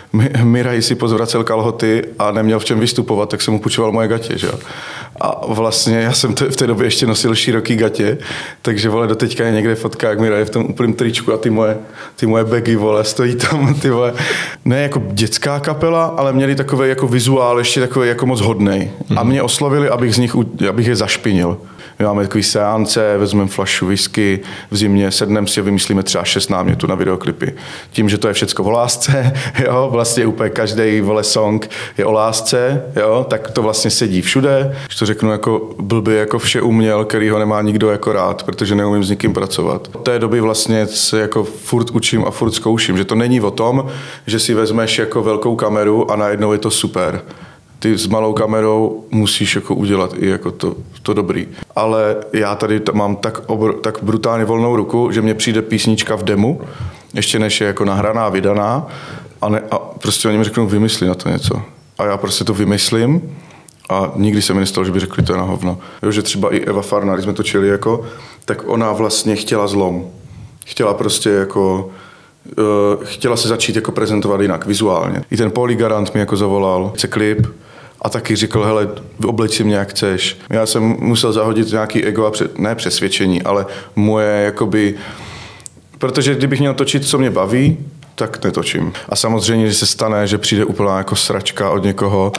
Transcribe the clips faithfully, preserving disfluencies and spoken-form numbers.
Miraj si pozvracel kalhoty a neměl v čem vystupovat, tak jsem mu půjčoval moje gatě, že jo. A vlastně já jsem v té době ještě nosil široký gatě, takže vole, doteďka je někde fotka, jak Miraj je v tom úplném tričku a ty moje, ty moje bagy, vole, stojí tam, ty vole. Ne jako dětská kapela, ale měli takový jako vizuál ještě takový jako moc hodnej. A mě oslovili, abych z nich, abych je zašpinil. My máme takový seance, vezmeme flašu whisky, v zimě sedneme si a vymyslíme třeba šest námětů na videoklipy. Tím, že to je všecko o lásce, jo, vlastně úplně každý vole song je o lásce, jo, tak to vlastně sedí všude. Když to řeknu jako blbě, jako vše uměl, který ho nemá nikdo jako rád, protože neumím s nikým pracovat. Od té doby vlastně se jako furt učím a furt zkouším, že to není o tom, že si vezmeš jako velkou kameru a najednou je to super. Ty s malou kamerou musíš jako udělat i jako to, to dobrý. Ale já tady mám tak, obr, tak brutálně volnou ruku, že mně přijde písnička v demu, ještě než je jako nahraná, vydaná a, ne, a prostě oni mi řeknou, vymysli na to něco. A já prostě to vymyslím a nikdy se mi nestalo, že by řekli, to je na hovno. Jo, že třeba i Eva Farná, když jsme točili, jako, tak ona vlastně chtěla zlom. Chtěla prostě jako... Uh, chtěla se začít jako prezentovat jinak, vizuálně. I ten Poli Garant mi jako zavolal, chce klip a taky říkal, hele, obleč si mě jak chceš. Já jsem musel zahodit nějaký ego a před, ne přesvědčení, ale moje jakoby, protože kdybych měl točit, co mě baví, tak netočím. A samozřejmě, že se stane, že přijde úplná jako sračka od někoho.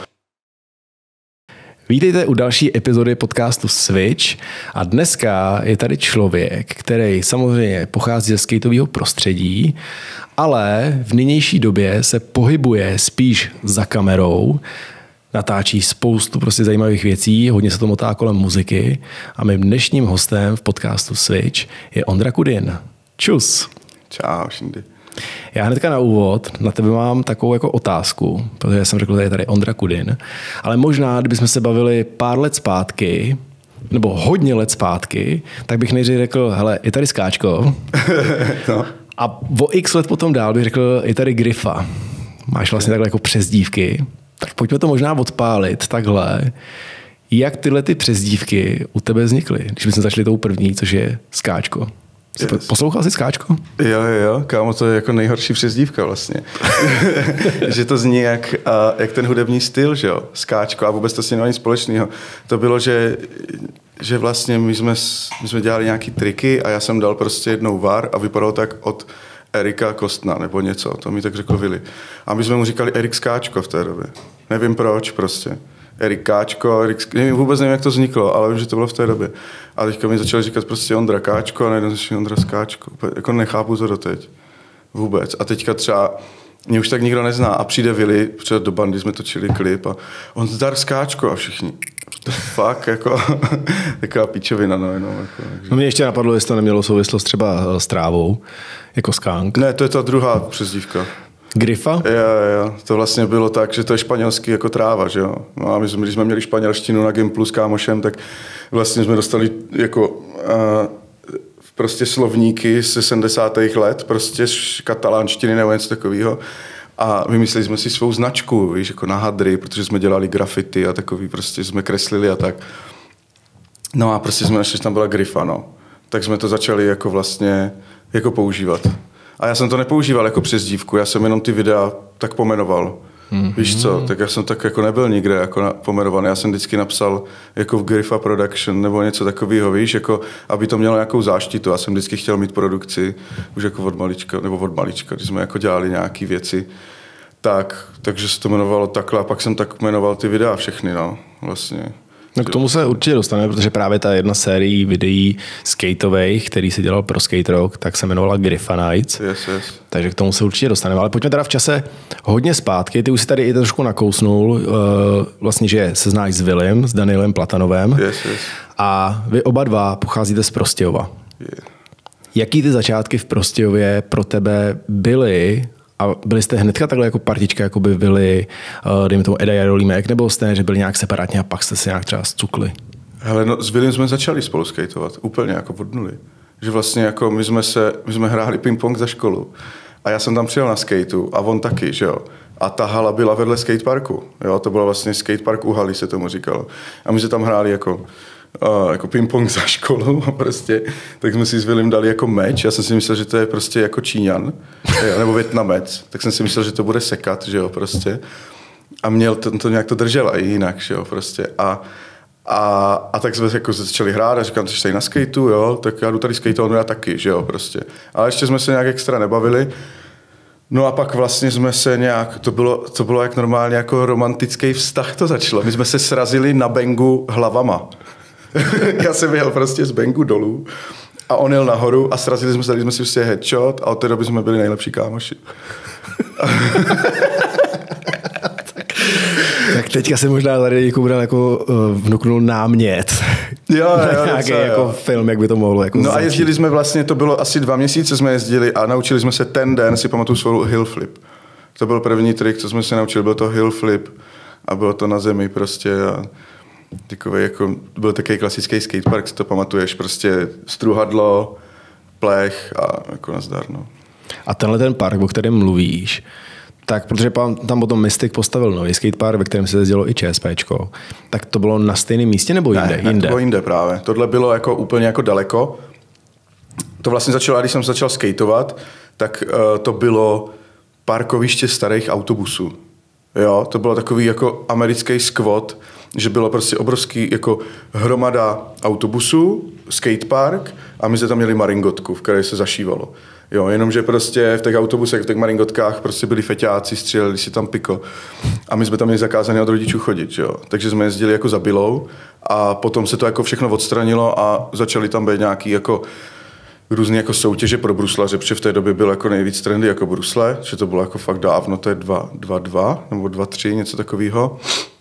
Vítejte u další epizody podcastu Switch a dneska je tady člověk, který samozřejmě pochází ze skateového prostředí, ale v nynější době se pohybuje spíš za kamerou, natáčí spoustu prostě zajímavých věcí, hodně se to motá kolem muziky a mým dnešním hostem v podcastu Switch je Ondra Kudin. Čus. Čau, Šindy. Já hnedka na úvod na tebe mám takovou jako otázku, protože jsem řekl, že je tady Ondra Kudin, ale možná, kdybychom se bavili pár let zpátky, nebo hodně let zpátky, tak bych nejdřív řekl, hele, je tady Skáčko. No. A o x let potom dál bych řekl, je tady Grifa. Máš vlastně takhle jako přezdívky. Tak pojďme to možná odpálit takhle. Jak tyhle ty přezdívky u tebe vznikly? Když bychom začali tou první, což je Skáčko. Yes. Poslouchal jsi Skáčko? Jo, jo, kámo, to je jako nejhorší přezdívka vlastně. Že to zní jak, a, jak ten hudební styl, že jo, Skáčko a vůbec to s ním ani společného. To bylo, že, že vlastně my jsme, my jsme dělali nějaký triky a já jsem dal prostě jednou var a vypadalo tak od Erika Kostna nebo něco, to mi tak řekl Vili. A my jsme mu říkali Erik Skáčko v té době. Nevím proč prostě. Erik Káčko, Erik, nevím, vůbec nevím, jak to vzniklo, ale vím, že to bylo v té době. A teďka mi začali říkat prostě Ondra Káčko a najednou začali Ondra Skáčko. Jako nechápu to doteď. Vůbec. A teďka třeba mě už tak nikdo nezná a přijde Vili, před do bandy jsme točili klip a on zdar Skáčko a všichni. To fakt jako taková píčovina. No, no, jako, no mě ještě napadlo, jestli to nemělo souvislost třeba s trávou, jako skánk. Ne, to je ta druhá přezdívka. Grifa? Jo, jo, to vlastně bylo tak, že to je španělský jako tráva, že jo. No a my jsme, když jsme měli španělštinu na Gimplu s kámošem, tak vlastně jsme dostali jako uh, prostě slovníky ze sedmdesátých let, prostě katalánštiny nebo něco takového. A vymysleli jsme si svou značku, víš, jako na hadry, protože jsme dělali graffiti a takový, prostě jsme kreslili a tak. No a prostě jsme našli, že tam byla Grifa, no. Tak jsme to začali jako vlastně jako používat. A já jsem to nepoužíval jako přezdívku, já jsem jenom ty videa tak pomenoval. Mm-hmm. Víš co, tak já jsem tak jako nebyl nikde jako na, pomenovaný, já jsem vždycky napsal jako v Grifa Production nebo něco takového, víš, jako aby to mělo nějakou záštitu. Já jsem vždycky chtěl mít produkci, už jako od malička, nebo od malička, když jsme jako dělali nějaké věci. Tak, takže se to jmenovalo takhle a pak jsem tak jmenoval ty videa všechny, no, vlastně. No k tomu se určitě dostaneme, protože právě ta jedna série videí skateových, který se dělal pro Skate Rock, tak se jmenovala Grifa Nights. Yes, yes. Takže k tomu se určitě dostaneme. Ale pojďme teda v čase hodně zpátky. Ty už si tady i trošku nakousnul, vlastně, že se znáš s Vilim, s Danielem Platanovem. Yes, yes. A vy oba dva pocházíte z Prostějova. Yeah. Jaký ty začátky v Prostějově pro tebe byly? A byli jste hnedka takhle jako partička, jako by byli, dejme tomu, Eda Jarolímek, nebo jste, že byli nějak separátně a pak jste se nějak třeba zcukli? Hele, no, s Vilím jsme začali spolu skateovat, úplně jako od nuly. Že vlastně jako my jsme, se, my jsme hráli ping-pong za školu a já jsem tam přijel na skateu a on taky, že jo. A ta hala byla vedle skateparku, jo, to bylo vlastně skatepark u haly, se tomu říkalo. A my jsme tam hráli jako a jako ping-pong za školu a prostě, tak jsme si s Willem dali jako meč. Já jsem si myslel, že to je prostě jako Číňan, nebo Vietnamec, tak jsem si myslel, že to bude sekat, že jo, prostě. A měl to, to nějak to držel a jinak, že jo, prostě. A, a, a tak jsme jako začali hrát a říkám, ty jsi tady na skateu, jo, tak já jdu tady skateovat, no já taky, že jo, prostě. Ale ještě jsme se nějak extra nebavili. No a pak vlastně jsme se nějak, to bylo, to bylo jak normálně jako romantický vztah to začalo. My jsme se srazili na bengu hlavama. Já jsem jel prostě z bengu dolů a on jel nahoru a srazili jsme se, dali jsme si prostě headshot a od té doby jsme byli nejlepší kámoši. Tak teďka se možná tady Kubral jako uh, vnuknul námět. Jo, jo, nějaký jo. jako film, jak by to mohlo jako No začít. a jezdili jsme vlastně, to bylo asi dva měsíce jsme jezdili a naučili jsme se ten den, si pamatuju svou hill flip. To byl první trik, co jsme se naučili, byl to hill flip a bylo to na zemi prostě a takový jako, byl takový klasický skatepark, si to pamatuješ, prostě struhadlo, plech a jako nazdar, no. A tenhle ten park, o kterém mluvíš, tak protože tam potom Mystic postavil nový skatepark, ve kterém se jezdilo i ČSPčko, tak to bylo na stejném místě nebo jinde? Ne, ne, jinde? to bylo jinde právě. Tohle bylo jako úplně jako daleko. To vlastně začalo, když jsem začal skateovat, tak uh, to bylo parkoviště starých autobusů. Jo, to bylo takový jako americký squat, že bylo prostě obrovský jako hromada autobusů, skatepark a my jsme tam měli maringotku, v které se zašívalo. Jo, jenomže prostě v těch autobusech, v těch maringotkách prostě byli feťáci, stříleli si tam piko. A my jsme tam měli zakázané od rodičů chodit, jo. Takže jsme jezdili jako za bilou a potom se to jako všechno odstranilo a začaly tam být nějaký jako různé jako soutěže pro bruslaře, protože v té době byl jako nejvíc trendy jako brusle, že to bylo jako fakt dávno, to je dva dva nebo dva tři, něco takového.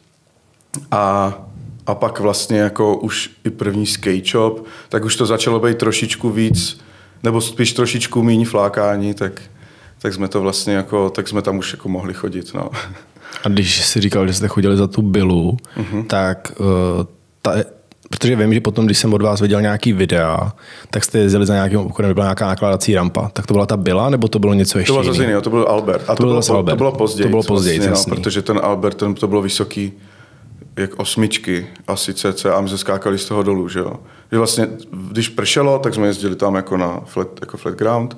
A, a pak vlastně jako už i první skate shop, tak už to začalo být trošičku víc, nebo spíš trošičku míň flákání, tak, tak jsme to vlastně jako, tak jsme tam už jako mohli chodit, no. A když jsi říkal, že jste chodili za tu bilu, uh-huh. tak uh, ta, protože vím, že potom, když jsem od vás viděl nějaký videa, tak jste jezdili za nějakým obchodem, byla nějaká nakládací rampa. Tak to byla ta bila, nebo to bylo něco ještě jiného? To bylo zase jiného, to byl Albert. A to, to, bylo, bylo, Albert. to bylo později. To bylo později, vlastně, no, protože ten Albert, ten, to bylo vysoký, jak osmičky, asi cca, a my se skákali z toho dolů, že jo. Že vlastně, když pršelo, tak jsme jezdili tam jako na flat, jako flat ground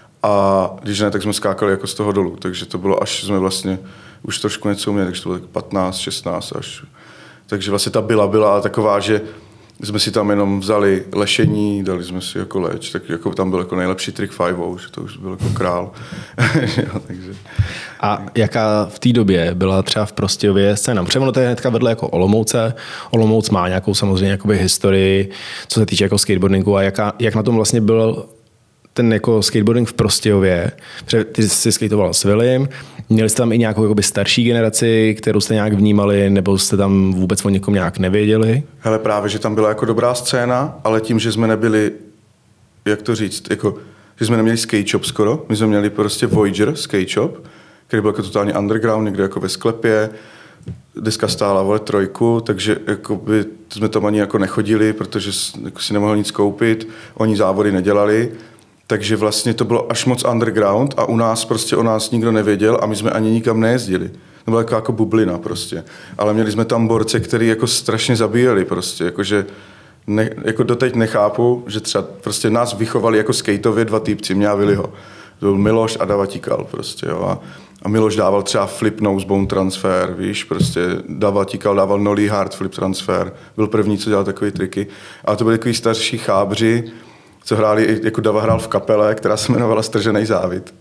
a když ne, tak jsme skákali jako z toho dolů, takže to bylo, až jsme vlastně už trošku něco uměli, takže to bylo tak patnáct, šestnáct až. Takže vlastně ta byla byla taková, že jsme si tam jenom vzali lešení, dali jsme si jako leč, tak jako tam byl jako nejlepší trik fajvou, že to už byl jako král. Takže. A jaká v té době byla třeba v Prostějově scéna? Protože ono to je hnedka vedle jako Olomouce. Olomouc má nějakou samozřejmě jakoby historii, co se týče jako skateboardingu a jaká, jak na tom vlastně byl ten jako skateboarding v Prostějově. Protože ty jsi skateoval s Willem, měli jste tam i nějakou jakoby starší generaci, kterou jste nějak vnímali, nebo jste tam vůbec o někom nějak nevěděli? Hele, právě, že tam byla jako dobrá scéna, ale tím, že jsme nebyli, jak to říct, jako, že jsme neměli skate shop skoro, my jsme měli prostě Voyager skate shop, který byl jako totálně underground, někde jako ve sklepě, deska stála vole trojku, takže jakoby, jsme tam ani jako nechodili, protože jako si nemohli nic koupit, oni závody nedělali. Takže vlastně to bylo až moc underground a u nás prostě o nás nikdo nevěděl a my jsme ani nikam nejezdili. To byla jako, jako bublina prostě. Ale měli jsme tam borce, který jako strašně zabíjeli prostě. Jakože ne, jako doteď nechápu, že třeba prostě nás vychovali jako skateově dva týpci, mě a Willyho. To byl Miloš a Dava Tikal prostě, jo. A, a Miloš dával třeba flip nose bone transfer, víš, prostě Dava Tikal dával nollie hard flip transfer. Byl první, co dělal takové triky. A to byli takový starší chábři, co hráli, jako Dava hrál v kapele, která se jmenovala Strženej závit.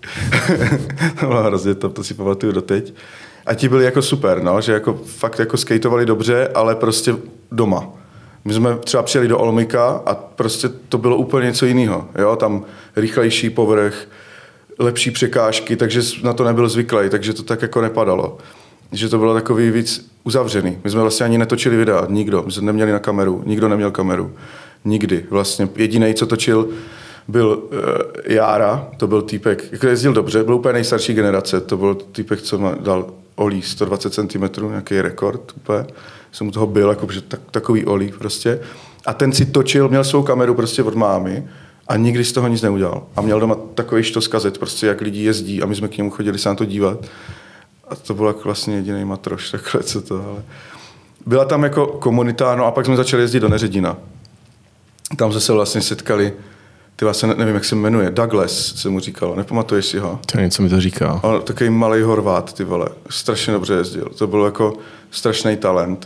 To bylo hrozně, to, to si pamatuju doteď. A ti byli jako super, no, že jako fakt jako skateovali dobře, ale prostě doma. My jsme třeba přijeli do Olomika a prostě to bylo úplně něco jiného. Jo? Tam rychlejší povrch, lepší překážky, takže na to nebyl zvyklý, takže to tak jako nepadalo. Že to bylo takový víc uzavřený. My jsme vlastně ani netočili videa, nikdo. My jsme neměli na kameru, nikdo neměl kameru. Nikdy. Vlastně jedinej, co točil, byl uh, Jára, to byl týpek, jako jezdil dobře, byl úplně nejstarší generace, to byl týpek, co má dal olí sto dvacet centimetrů, nějaký rekord úplně. Jsem u toho byl, jako, že tak, takový olí prostě. A ten si točil, měl svou kameru prostě od mámy a nikdy z toho nic neudělal. A měl doma takový štos kazet, prostě jak lidi jezdí a my jsme k němu chodili se na to dívat. A to byl jako vlastně jediný matroš, takhle co to, ale... byla tam jako komunita, no a pak jsme začali jezdit do Neředina. Tam jsme se vlastně setkali, ty vlastně nevím, jak se jmenuje, Douglas se mu říkalo, nepamatuješ si ho? To něco mi to říká. On takový malý Horvát, ty vole, strašně dobře jezdil, to byl jako strašný talent.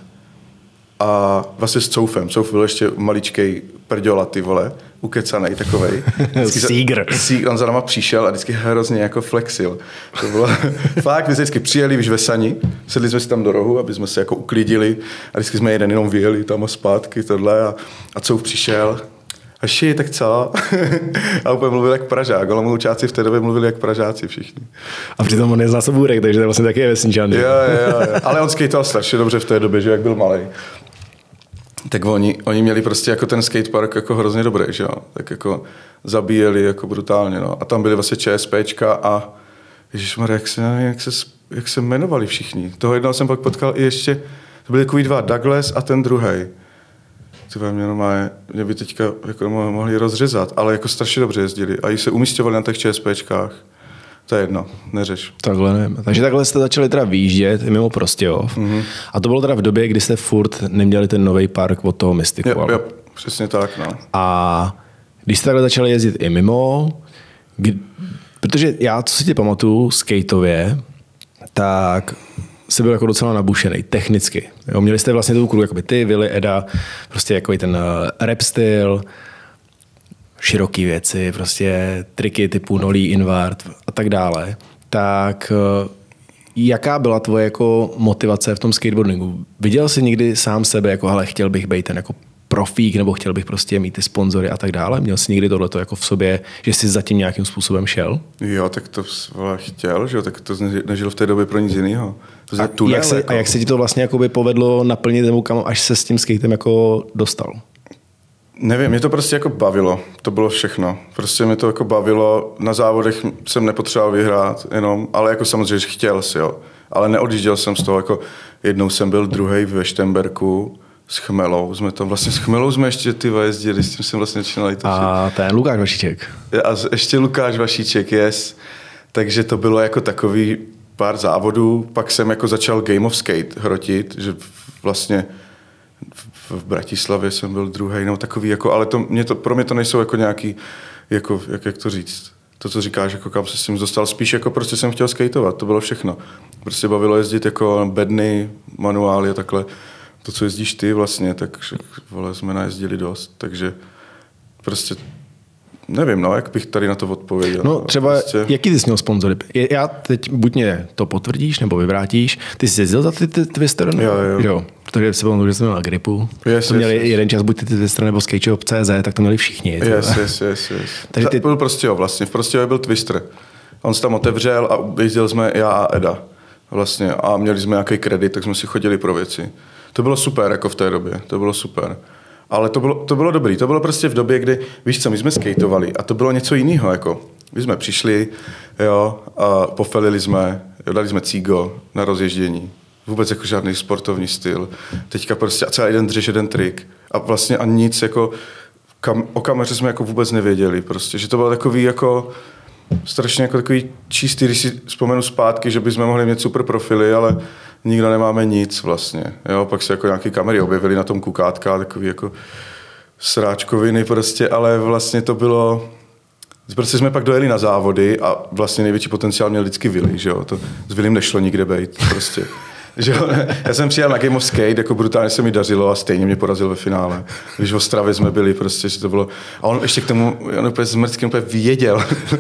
A vlastně s Coufem, Couf byl ještě maličkej prďola, ty vole, ukecanej takovej. Sígr. On za náma přišel a vždycky hrozně jako flexil. To bylo fakt, my jsme vždycky přijeli, víš, ve sani, sedli jsme si tam do rohu, aby jsme se jako uklidili a vždycky jsme jeden jenom vyjeli tam a zpátky, tohle a, a Couf přišel. A ši, tak co? A úplně mluvil jak Pražák. Olomoučáci v té době mluvili jak Pražáci všichni. A přitom on je z Násobůrek, takže to je vlastně taky je vesničan. Jo, jo, jo. Ale on skejtoval strašně dobře v té době, že jak byl malý. Tak oni, oni měli prostě jako ten skatepark jako hrozně dobrý, že jo. Tak jako zabíjeli jako brutálně, no. A tam byly vlastně ČSPčka a ježišmarja, jak se, jak se, jak se jmenovali všichni. Toho jednoho jsem pak potkal i ještě, to byli takový dva, Douglas a ten druhej. Tyhle mě, normálně, mě by teďka jako mohli rozřezat, ale jako strašně dobře jezdili a i se umístěvali na těch ČSPčkách. To je jedno, neřeš. Takhle nevím. Takže takhle jste začali teda výjíždět mimo Prostějov. Mm-hmm. A to bylo teda v době, kdy jste furt neměli ten nový park od toho Mystiku. Jo, jo, přesně tak, no. A když jste takhle začali jezdit i mimo, kdy, protože já, co si tě pamatuju, skateově, tak jsi byl jako docela nabušený, technicky. Jo, měli jste vlastně tu kruhu, jakoby ty, Willy, Eda, prostě jako ten uh, rap styl, široký věci, prostě triky typu nolí, invert a tak dále. Tak uh, jaká byla tvoje jako motivace v tom skateboardingu? Viděl jsi někdy sám sebe, jako hele, chtěl bych být ten jako profík, nebo chtěl bych prostě mít ty sponzory a tak dále? Měl jsi někdy tohleto jako v sobě, že jsi zatím nějakým způsobem šel? Jo, tak to vole, chtěl, že jo, tak to nežil v té době pro nic jiného. A, jak se, jako... a jak se ti to vlastně jakoby povedlo naplnit, nebo kam až se s tím skatem jako dostal? Nevím, mě to prostě jako bavilo, to bylo všechno. Prostě mě to jako bavilo, na závodech jsem nepotřeboval vyhrát jenom, ale jako samozřejmě chtěl si, jo. Ale neodjížděl jsem z toho, jako jednou jsem byl druhej ve Štemberku, s Chmelou, jsme tam vlastně s Chmelou jsme ještě ty jezdili, s tím jsem vlastně začínali. A ten Lukáš Vašíček. A ještě Lukáš Vašíček, yes. Takže to bylo jako takový pár závodů, pak jsem jako začal Game of Skate hrotit, že vlastně v Bratislavě jsem byl druhej, no takový jako, ale to, mě to, pro mě to nejsou jako nějaký, jako, jak, jak to říct, to, co říkáš, jako kam se s tím dostal, spíš jako prostě jsem chtěl skateovat, to bylo všechno. Prostě bavilo jezdit jako bedny, manuály a takhle. To, co jezdíš ty vlastně, tak vole, jsme najezdili dost, takže prostě nevím, no, jak bych tady na to odpověděl. No třeba, prostě... jaký ty jsi měl sponzory? Já teď buď mě to potvrdíš, nebo vyvrátíš. Ty jsi jezdil za ty, ty Twister? Jo, jo. jo. Protože se pamatuju, že jsem měl na gripu. Yes, to měli yes, yes. jeden čas buď ty Twister nebo SkateShop tečka cé zet, tak to měli všichni. Yes, yes, yes, yes. Takže ty... byl Prostějov vlastně, v Prostějově byl Twister. On se tam otevřel a jezdili jsme já a Eda. Vlastně a měli jsme nějaký kredit, tak jsme si chodili pro věci. To bylo super jako v té době, to bylo super. Ale to bylo, to bylo dobrý, to bylo prostě v době, kdy, víš co, my jsme skateovali a to bylo něco jiného, jako. My jsme přišli, jo, a pofelili jsme, dali jsme cígo na rozježdění. Vůbec jako žádný sportovní styl. Teďka prostě a celý den dřeš jeden trik. A vlastně a nic jako, kam, o kameře jsme jako vůbec nevěděli prostě, že to bylo takový jako, strašně jako takový čistý, když si vzpomenu zpátky, že bychom mohli mít super profily, ale nikdo nemáme nic vlastně. Jo, pak se jako nějaké kamery objevily na tom kukátka, takový jako sráčkoviny prostě, ale vlastně to bylo... Prostě jsme pak dojeli na závody a vlastně největší potenciál měl vždycky Willy, že jo. To s Willym nešlo nikde bejt, prostě. Že jo? Já jsem přijel na Game of Skate, jako brutálně se mi dařilo a stejně mě porazil ve finále. Když v Ostravě jsme byli, prostě, že to bylo... A on ještě k tomu, on úplně s Mrckým úplně věděl.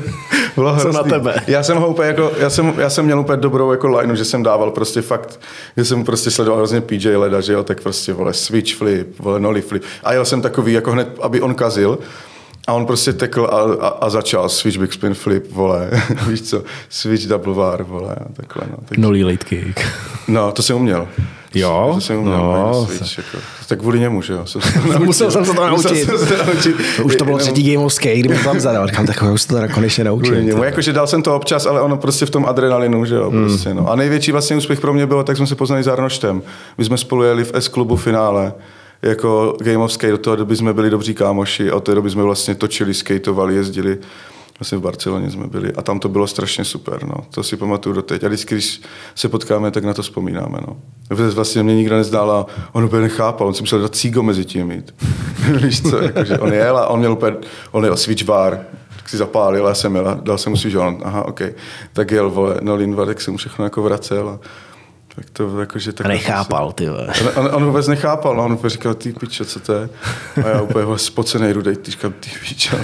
Bylo co na tebe? Já jsem ho úplně jako, já jsem, já jsem měl úplně dobrou jako lineu, že jsem dával prostě fakt, že jsem prostě sledoval hrozně P J Leda, že jo, tak prostě, vole, switch flip, vole, nollie flip. A jel jsem takový, jako hned, aby on kazil. A on prostě tekl a, a, a začal switch big spin flip, vole, víš co, switch double bar, vole, a takhle, no. Tak... Nollie late kick. No, to jsem uměl. Jo? To jsem uměl, no, switch, jako. Tak kvůli němu, že jo. Musel jsem se to naučit. Se to naučit. Už to bylo třetí Game of Skate, kdy mi tam zadal. Říkám, tak už se to teda konečně naučil. Jakože dal jsem to občas, ale ono prostě v tom adrenalinu, že jo. Hmm. Prostě, no. A největší vlastně úspěch pro mě bylo, tak jsme se poznali s Arnoštem. My jsme spolu jeli v S-klubu finále. Jako Game of Skate, do té doby jsme byli dobří kámoši a od té doby jsme vlastně točili, skateovali, jezdili. Vlastně v Barceloně jsme byli a tam to bylo strašně super, no. To si pamatuju doteď. A vždycky, když se potkáme, tak na to vzpomínáme, no. Vlastně mě nikdo nezdál a on úplně nechápal, on si musel dát cígo mezi tím mít. Víš co, jakože on jel a on měl úplně, on jel switch bar, tak si zapálil, já jsem jel a dal jsem mu switch bar, aha, ok. Tak jel, vole, no Lindvar, tak jsem mu všechno jako vracel a tak to jakože... Tak a nechápal, ty vole. On, on vůbec nechápal, no, on úplně říkal, ty pičo, co to je? A já úplně vole, spocenej rudej, ty říkám, ty pičo.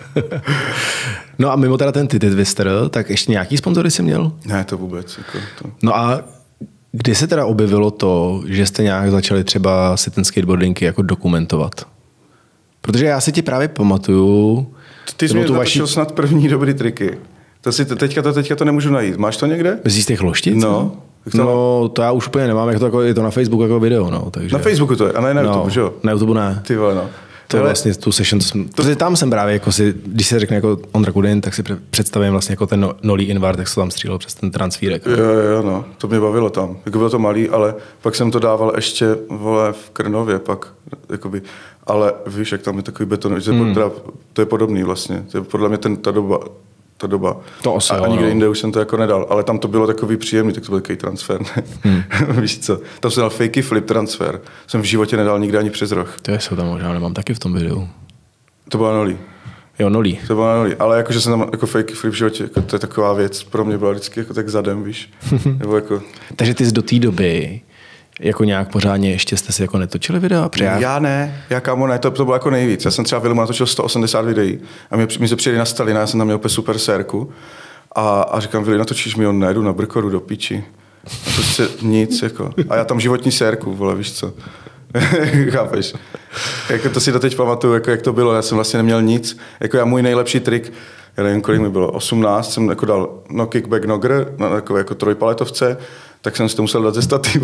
No a mimo teda ten Titty Twister, tak ještě nějaký sponzory jsi měl? Ne, to vůbec. Jako to. No a kdy se teda objevilo to, že jste nějak začali třeba si ten skateboardingy jako dokumentovat? Protože já si ti právě pamatuju... Ty jsi mě vaši... natočil snad první dobrý triky. To si, teďka, to, teďka to nemůžu najít. Máš to někde? Bez těch loštic? No. To... No, to já už úplně nemám, jak to jako, je to na Facebooku jako video, no. Takže... Na Facebooku to je, a ne na YouTube, no, že jo? Na YouTube ne. Ty vole, no. To je vlastně tu session, to jsem, to... tam jsem právě, jako si, když se řekne jako Ondra Kudin, tak si představím vlastně jako ten Nolí Invar, tak se tam střílel přes ten transfírek. Jo, jo, no, to mě bavilo tam. Jako bylo to malý, ale pak jsem to dával ještě, vole, v Krnově pak, jakoby, ale víš, jak tam je takový beton, že hmm. to, to je podobný vlastně, to je podle mě ten, ta doba, ta doba. To asi, a, a nikde jinde už jsem to jako nedal, ale tam to bylo takový příjemný, tak to byl takový transfer, hmm. Víš co, tam jsem dal fakey flip transfer, jsem v životě nedal nikdy ani přes roh. To je, jsou tam možná, nemám taky v tom videu. To byla Nolí. Jo, Nolí. To byla Nolí, ale jakože jsem tam jako fakey flip v životě, jako to je taková věc, pro mě byla vždycky jako tak zadem, víš. Nebo jako... Takže ty jsi do té doby jako nějak pořádně ještě jste si jako netočili videa? Já, já ne, já kámo ne, to, to bylo jako nejvíc. Já jsem třeba Vilmu natočil sto osmdesát videí a mě, mě se přijeli na Stalina, já jsem tam měl úplně super sérku a, a říkám, Vili, natočíš mi, on nejdu na Brkoru do piči. A prostě nic, jako. A já tam životní sérku, vole, víš co. Chápeš? Jako to si doteď pamatuju, jako jak to bylo, já jsem vlastně neměl nic. Jako já můj nejlepší trik, já nevím, kolik mi bylo, osmnáct, jsem jako dal no kickback nogger na takové jako trojpaletovce, tak jsem si to musel dát ze stativu.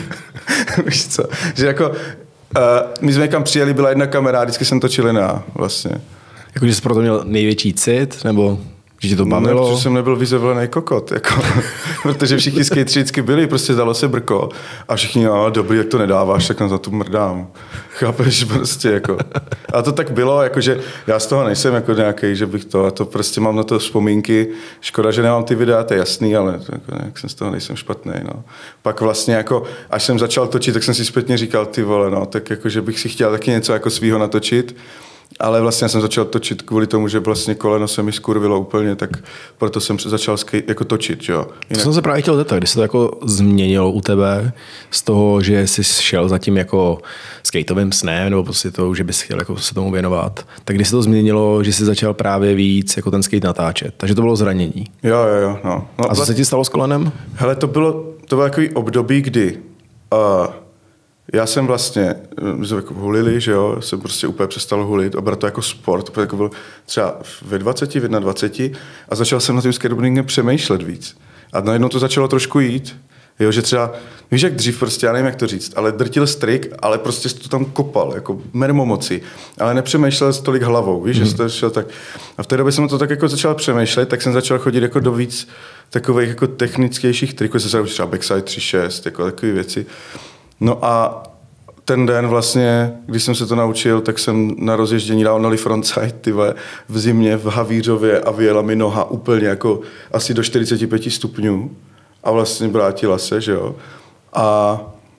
Víš co? Že jako, uh, my jsme někam přijeli, byla jedna kamera, vždycky jsem točil jiná vlastně. Jako, že jsi proto měl největší cit, nebo že ti to bavilo? Ne, protože jsem nebyl vyzevlený kokot, jako, protože všichni skateři vždycky byli, prostě dalo se brko a všichni, no dobrý, jak to nedáváš, tak na za tu mrdám. Chápeš, prostě jako. A to tak bylo, jakože já z toho nejsem jako nějaký, že bych to, a to prostě mám na to vzpomínky, škoda, že nemám ty videa, to je jasný, ale jako, jak jsem z toho nejsem špatný, no. Pak vlastně jako, až jsem začal točit, tak jsem si zpětně říkal, ty vole, no, tak jako, že bych si chtěl taky něco jako svýho natočit. Ale vlastně jsem začal točit kvůli tomu, že vlastně koleno se mi skurvilo úplně, tak proto jsem začal skate, jako točit, jo. To jsem se právě chtěl zeptat, když se to jako změnilo u tebe z toho, že jsi šel za tím jako skateovým snem, nebo prostě to, že bys chtěl jako se tomu věnovat, tak když se to změnilo, že jsi začal právě víc jako ten skate natáčet, takže to bylo zranění. Jo, jo, jo. No. No, a co se ti stalo s kolenem? Hele, to bylo, to bylo takový období, kdy uh, já jsem vlastně, my jsme jako hulili, že jo, jsem prostě úplně přestal hulit a brat to jako sport, protože jako byl třeba ve dvaceti, v jednadvaceti a začal jsem na tím skateboardingem přemýšlet víc. A najednou to začalo trošku jít, jo, že třeba, víš jak dřív prostě, já nevím jak to říct, ale drtil strik, ale prostě to tam kopal, jako mermomoci, ale nepřemýšlel tolik hlavou, víš, mm. že to šel tak. A v té době jsem to tak jako začal přemýšlet, tak jsem začal chodit jako do víc takových jako techničtějších triků, jsem se třeba backside tři šest, jako takové věci. No a ten den vlastně, když jsem se to naučil, tak jsem na rozježdění dal nollie frontside, tyhle, v zimě v Havířově a vyjela mi noha úplně jako asi do čtyřicet pět stupňů a vlastně vrátila se, že jo. A,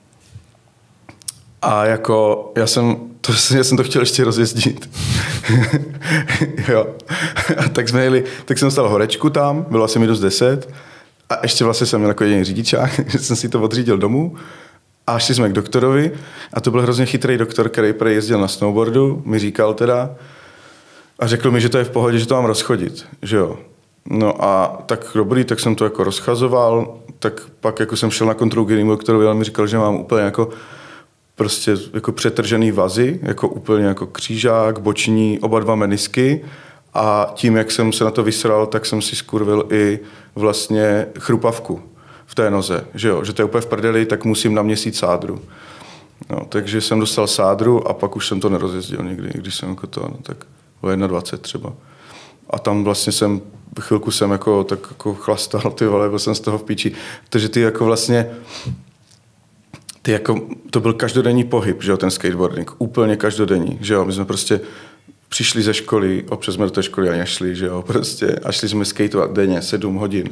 a jako já jsem to, já jsem to chtěl ještě rozjezdit. Jo. A tak jsme jeli, tak jsem dostal horečku tam, bylo asi minus deset a ještě vlastně jsem měl jako jediný řidičák, že jsem si to odřídil domů. A šli jsme k doktorovi a to byl hrozně chytrý doktor, který prej jezdil na snowboardu, mi říkal teda a řekl mi, že to je v pohodě, že to mám rozchodit, že jo. No a tak dobrý, tak jsem to jako rozchazoval, tak pak jako jsem šel na kontrolu k jinému doktorovi, ale mi říkal, že mám úplně jako prostě jako přetržený vazy, jako úplně jako křížák, boční, oba dva menisky a tím, jak jsem se na to vysral, tak jsem si skurvil i vlastně chrupavku v té noze, že jo, že to je úplně v prdeli, tak musím na měsíc sádru. No, takže jsem dostal sádru a pak už jsem to nerozjezdil nikdy, když jsem jako to, no, tak o dvacet jedna třeba. A tam vlastně jsem, chvilku jsem jako tak jako chlastal, ty vole, byl jsem z toho v píči. Takže ty jako vlastně, ty jako, to byl každodenní pohyb, že jo, ten skateboarding, úplně každodenní, že jo, my jsme prostě přišli ze školy, občas jsme do té školy ani šli, že jo, prostě, a šli jsme skateovat denně sedm hodin.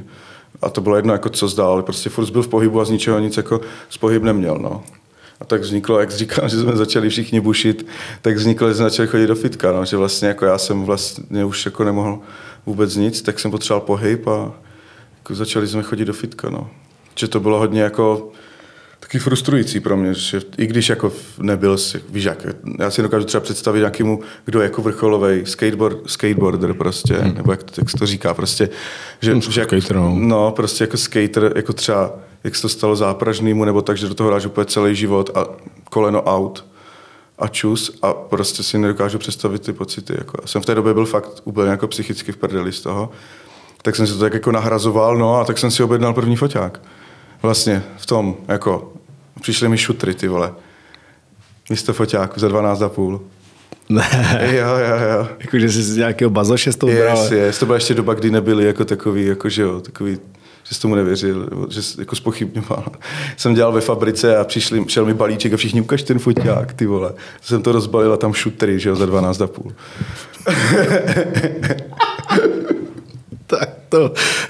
A to bylo jedno, jako co zdál, ale prostě furt byl v pohybu a z ničeho nic jako z pohyb neměl. No. A tak vzniklo, jak říkám, že jsme začali všichni bušit, tak vzniklo, že jsme začali chodit do fitka, no. Že vlastně jako já jsem vlastně už jako nemohl vůbec nic, tak jsem potřeboval pohyb a jako začali jsme chodit do fitka. No. Že to bylo hodně jako taky frustrující pro mě, že i když jako nebyl, víš jak, já si dokážu třeba představit nějakému, kdo je jako vrcholovej skateboard, skateboarder prostě, hmm. nebo jak, jak se to říká prostě, že, hmm, že skater, no. no prostě jako skater, jako třeba, jak se to stalo Zápražnýmu, nebo tak, že do toho hráš úplně celý život a koleno out a čus a prostě si nedokážu představit ty pocity. Jako. Já jsem v té době byl fakt úplně jako psychicky v prdeli z toho, tak jsem si to tak jako nahrazoval, no a tak jsem si objednal první foťák. Vlastně v tom, jako, přišly mi šutry, ty vole. Místo foťáku za dvanáct a půl. Ne. Jo, jo, jo. Jakože jsi z nějakého bazoše s tou yes, bral. Yes, to byla ještě doba, kdy nebyli jako takový, jako že jo, takový, že jsi tomu nevěřil, že jsi jako zpochybňoval. Jsem dělal ve fabrice a přišli, šel mi balíček a všichni ukaž ten foťák, ty vole. Jsem to rozbalil a tam šutry, že jo, za dvanáct a půl. tak to...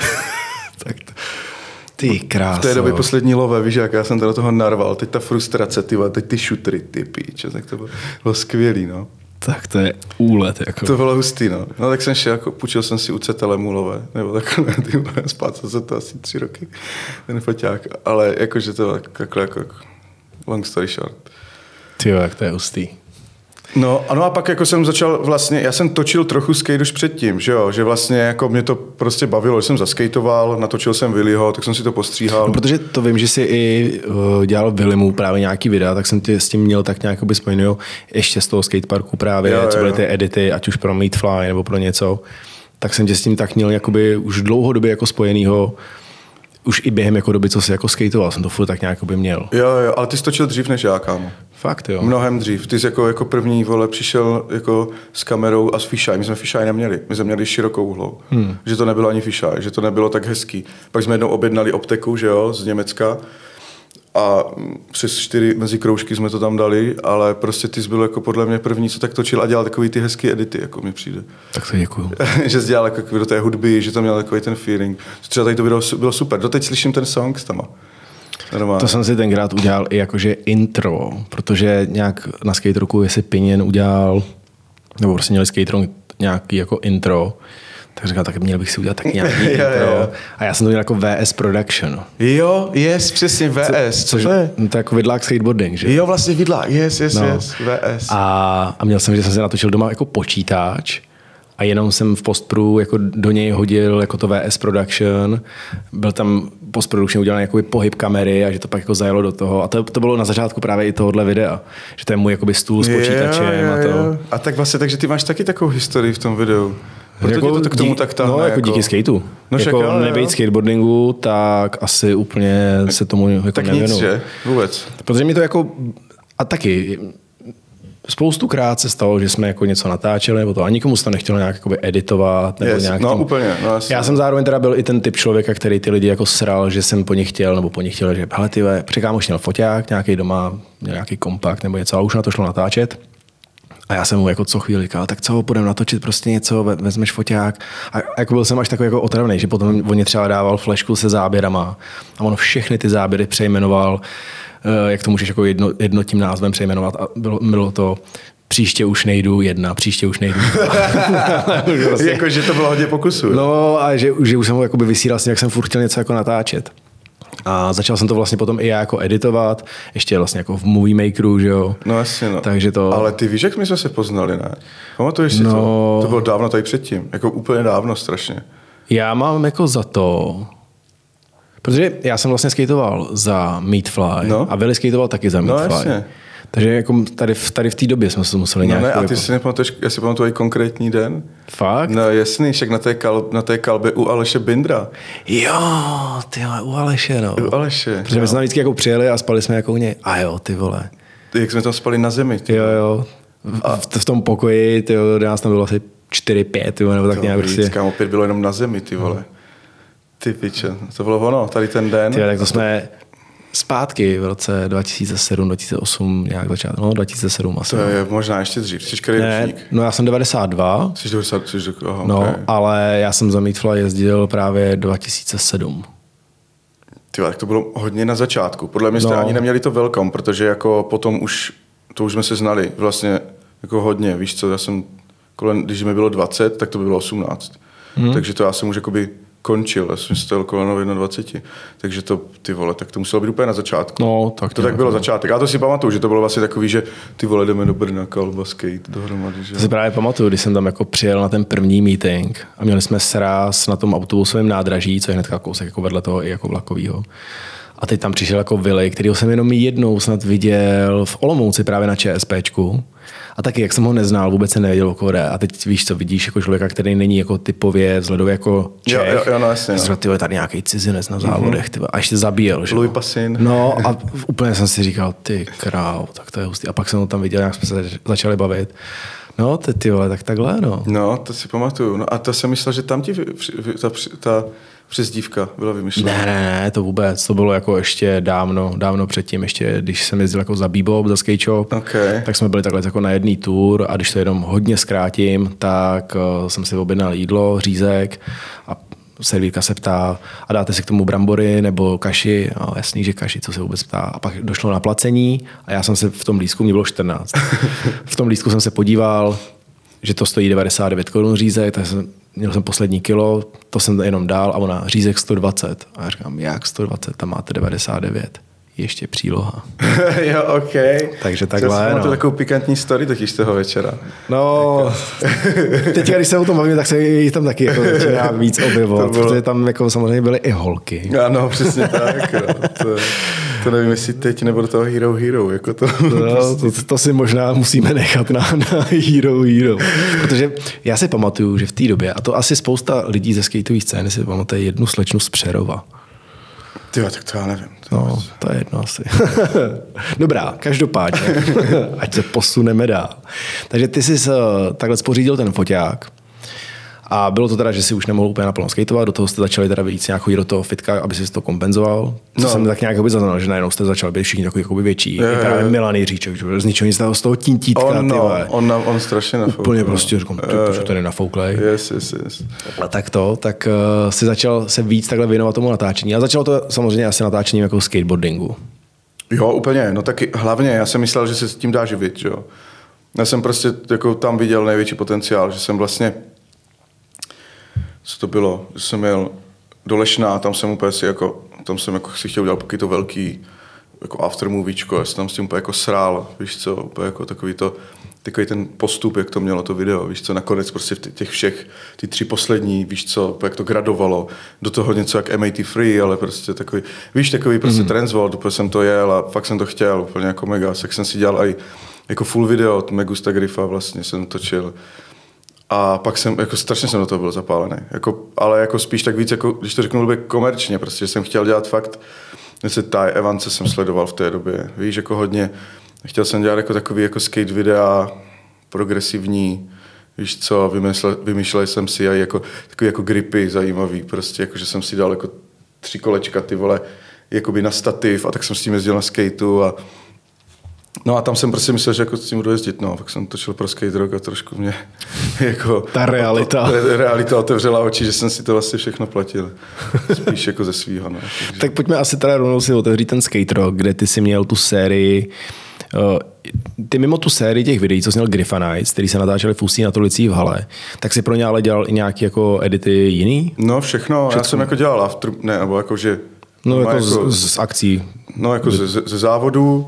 tak to... Ty kráso. V té době poslední lové, víš, jak já jsem to do toho narval, teď ta frustrace, ty vole, teď ty šutry, ty píče, tak to bylo, bylo skvělý, no. Tak to je úlet, jako. To bylo hustý, no. No tak jsem šel, jako půjčil jsem si u Cetelemu lové, nebo takhle, ty vole, spácal se to asi tři roky, ten foťák, ale jakože to takhle jako long story short. Tyjo, jak to je hustý. No, ano a pak jako jsem začal vlastně, já jsem točil trochu skate už předtím, že jo, že vlastně jako mě to prostě bavilo, že jsem zaskejtoval, natočil jsem Willyho, tak jsem si to postříhal. No, protože to vím, že jsi i uh, dělal Willymu právě nějaký videa, tak jsem tě s tím měl tak nějak spojený ještě z toho skateparku právě, jo, co byly ty edity, ať už pro Meatfly nebo pro něco, tak jsem tě s tím tak měl jakoby už dlouhodobě jako spojenýho, už i během jako doby, co jsi jako skateoval, jsem to furt tak nějak by měl. Jo, jo, ale ty jsi točil dřív než já, kámo. Fakt, jo. Mnohem dřív. Ty jsi jako, jako první, vole, přišel jako s kamerou a s fisheye. My jsme fisheye neměli. My jsme měli širokou úhlou. Hmm. Že to nebylo ani fisheye, že to nebylo tak hezký. Pak jsme jednou objednali optiku, že jo, z Německa. A přes čtyři mezi kroužky jsme to tam dali, ale prostě ty jsi byl jako podle mě první, co tak točil a dělal takový ty hezký edity, jako mi přijde. Tak to děkuju. Že jsi dělal jako do té hudby, že to měl takový ten feeling. Třeba tady to video bylo super. Doteď slyším ten song s tama. Normálně. To jsem si tenkrát udělal i jakože intro, protože nějak na Skate Rocku, jestli Pinion udělal, nebo prostě měli Skate Rock nějaký jako intro, tak říkal, tak měl bych si udělat taky nějaký intro. Jo, jo. A já jsem to měl jako V S Production. Jo, yes, přesně V S. Co, což to je? No to je jako vidlák skateboarding, že? Jo, vlastně vidlák, yes, yes, no. yes, V S. A, a měl jsem, že jsem si natočil doma jako počítač a jenom jsem v postpru jako do něj hodil jako to V S Production. Byl tam postprodukčně udělaný jako pohyb kamery a že to pak jako zajelo do toho. A to, to bylo na začátku právě i tohohle videa. Že to je můj jakoby stůl s počítačem jo, jo, a to. A tak vlastně, takže ty máš taky takovou historii v tom videu. Proto jako, to k tomu dík, tak táhne. No, jako, jako díky skateu. No, jako však, nebejt skateboardingu, tak asi úplně se tomu jako tak nevěnu. nic, že? Vůbec. Protože mi to jako... A taky... Spoustukrát se stalo, že jsme jako něco natáčeli, nebo to a nikomu se to nechtělo nějak jakoby editovat. Nebo yes, nějak no tím... úplně. No, já jsem zároveň teda byl i ten typ člověka, který ty lidi jako sral, že jsem po nich chtěl, nebo po nich chtěl, že hele ty překámoš měl foťák, nějaký doma, nějaký kompakt nebo něco, a už na to šlo natáčet. A já jsem mu jako co chvíli říkal, tak co, půjdeme natočit prostě něco, vezmeš foťák. A jako byl jsem až takový jako otravnej, že potom on třeba dával flešku se záběrama a on všechny ty záběry přejmenoval, jak to můžeš jako jedno, jedno tím názvem přejmenovat a bylo, bylo to příště už nejdu jedna, příště už nejdu vlastně. Jako, že to bylo hodně pokusů. No a že, že už jsem ho jakoby vysílal s tím, jak jsem furt chtěl něco jako natáčet. A začal jsem to vlastně potom i já jako editovat, ještě vlastně jako v Movie Makeru, že jo. No jasně, no. Takže to... Ale ty víš, jak my jsme se poznali, ne? Pamatuješ si no... to? To bylo dávno tady předtím, jako úplně dávno strašně. Já mám jako za to, protože já jsem vlastně skateoval za Meatfly no? a Willy skateoval taky za Meatfly. No jasně. Takže jako tady, tady v té době jsme se museli no nějak... Ne, a ty jako... si nepamatuješ, já si pamatuju i konkrétní den. Fakt? No jasný, však na té, kal, na té kalbě u Aleše Bindra. Jo, ty u Aleše, no. U Aleše. Protože no. my jsme tam vždycky jako přijeli a spali jsme jako u něj. A jo, ty vole. Jak jsme tam spali na zemi. Ty. Jo, jo. V, a... v, v tom pokoji, ty jo, nás tam bylo asi čtyři pět, nebo tak to nějak prostě. Kámo, opět bylo jenom na zemi, ty vole. Ty piče, to bylo ono, tady ten den. Ty, tak to jsme... Zpátky v roce dva tisíce sedm, dva tisíce osm, nějak začát, no dva tisíce sedm asi. To je možná ještě dřív, jsi který ročník? No já jsem devadesát dva. Jsi devadesát, jsi, aha, no, okay. Ale já jsem za Meatfly jezdil právě dva tisíce sedm. Tyva, tak to bylo hodně na začátku. Podle mě jste no. ani neměli to welcome, protože jako potom už, to už jsme se znali vlastně jako hodně, víš co, já jsem, kolem, když mi bylo dvacet, tak to by bylo osmnáct. Hmm. Takže to já jsem už jakoby končil, já jsem stojil kolem dvacet jedna. Takže to, ty vole, tak to muselo být úplně na začátku. No, tak to tak bylo začátek. Já to si pamatuju, že to bylo vlastně takový, že ty vole, jdeme do Brna, kalba, skate dohromady. Že? To si právě pamatuju, když jsem tam jako přijel na ten první meeting a měli jsme sraz na tom autobusovém nádraží, co je hnedka kousek jako vedle toho i jako vlakovýho. A teď tam přišel jako Willy, kterýho jsem jenom jednou snad viděl v Olomouci právě na ČSPčku. A taky, jak jsem ho neznal, vůbec se nevěděl, o koho jde. A teď víš, co vidíš jako člověka, který není jako typově vzhledově jako Čech. Jo, jo, jo, no, jasně, no. Tyhle, tady nějaký cizinec na závodech. Tyhle, a ještě zabíjel. Že? Louis Passin. No a úplně jsem si říkal, ty král, tak to je hustý. A pak jsem ho tam viděl, jak jsme se začali bavit. No, ty, ty vole, tak takhle, no. No, to si pamatuju. No a to jsem myslel, že tam ti ta, ta přezdívka byla vymyšlená. Ne, ne, ne, to vůbec. To bylo jako ještě dávno, dávno předtím, ještě když jsem jezdil jako za Bebop, za Skate Shop, okay. tak jsme byli takhle jako na jedný tour a když to jenom hodně zkrátím, tak uh, jsem si objednal jídlo, řízek a servírka se ptá, a dáte si k tomu brambory nebo kaši? No, jasný, že kaši, co se vůbec ptá. A pak došlo na placení a já jsem se v tom lístku, mě bylo čtrnáct. V tom lístku jsem se podíval, že to stojí devadesát devět korun řízek, tak jsem, měl jsem poslední kilo, to jsem jenom dál a ona řízek sto dvacet. A já říkám, jak sto dvacet, tam máte devadesát devět. Ještě příloha. Jo, ok. Takže takhle, no. To takovou pikantní story totiž toho večera. No, teď, když se o tom bavím, tak se jich tam taky jako začíná víc objevovat, bylo... protože tam jako samozřejmě byly i holky. Ano, přesně tak. No. To, to nevím, jestli teď nebo do toho Hero Hero. Jako to, no, prostě... to, to si možná musíme nechat na, na Hero Hero. Protože já si pamatuju, že v té době, a to asi spousta lidí ze skateové scény si pamatuje jednu slečnu z Přerova. Tyjo, tak to já nevím. To no, to je jedno asi. Dobrá, každopádně, ať se posuneme dál. Takže ty jsi takhle spořídil ten foťák a bylo to teda, že si už nemohl úplně naplno skateovat, do toho jste začali teda víc nějak chodit do toho fitka, aby si to kompenzoval. Co no. jsem tak nějak zaznal, že najednou jste začali být všichni takový jakoby větší. Je, I právě Milan Jiříček, že z ničeho nic z toho tintítka. On, no, on, on strašně nafouklej. Úplně prostě říkám, proč to nenafouklej. Yes, yes, yes. A tak to, tak uh, si začal se víc takhle věnovat tomu natáčení. A začalo to samozřejmě asi natáčením jako skateboardingu. Jo, úplně. No taky hlavně, já jsem myslel, že se s tím dá živit, že jo. Já jsem prostě jako tam viděl největší potenciál, že jsem vlastně co to bylo, že jsem jel do Lešná, tam jsem úplně si jako, tam jsem jako si chtěl udělat taky to velký jako aftermoviečko, já jsem tam s tím úplně jako srál, víš co, úplně jako takový to, takový ten postup, jak to mělo to video, víš co, nakonec prostě v těch všech, ty tři poslední, víš co, jak to gradovalo, do toho něco jak M A T Free, ale prostě takový, víš, takový prostě mm. Transworld, úplně jsem to jel a fakt jsem to chtěl, úplně jako mega, tak jsem si dělal i jako full video od Megusta Griffa vlastně jsem točil. A pak jsem, jako strašně jsem do toho byl zapálený. Jako, ale jako spíš tak víc, jako, když to řeknu blbě komerčně, prostě jsem chtěl dělat fakt, že Ty Evance jsem sledoval v té době. Víš, jako hodně, chtěl jsem dělat jako takový jako skate videa, progresivní, víš co, vymyslel, vymýšlel jsem si aj jako, takový jako gripy zajímavý, prostě jako, že jsem si dal jako tři kolečka, ty vole, jakoby na stativ a tak jsem s tím jezdil na skateu a no a tam jsem prostě myslel, že jako s tím budu jezdit, no, pak jsem točil pro Skate Rock a trošku mě jako... Ta realita. To, realita otevřela oči, že jsem si to vlastně všechno platil. Spíš jako ze svýho, no. Takže... Tak pojďme asi teda rovnou si otevřít ten Skate Rock, kde ty si měl tu sérii, uh, ty mimo tu sérii těch videí, co jsi měl Griffanites, který se natáčeli v Ústí nad Orlicí v hale, tak si pro ně ale dělal i nějaký jako edity jiný? No všechno, všechno. Já jsem jako dělal after, ne, nebo jako, že... No, no jako, jako z, z akcí. No jako ze, ze závodu.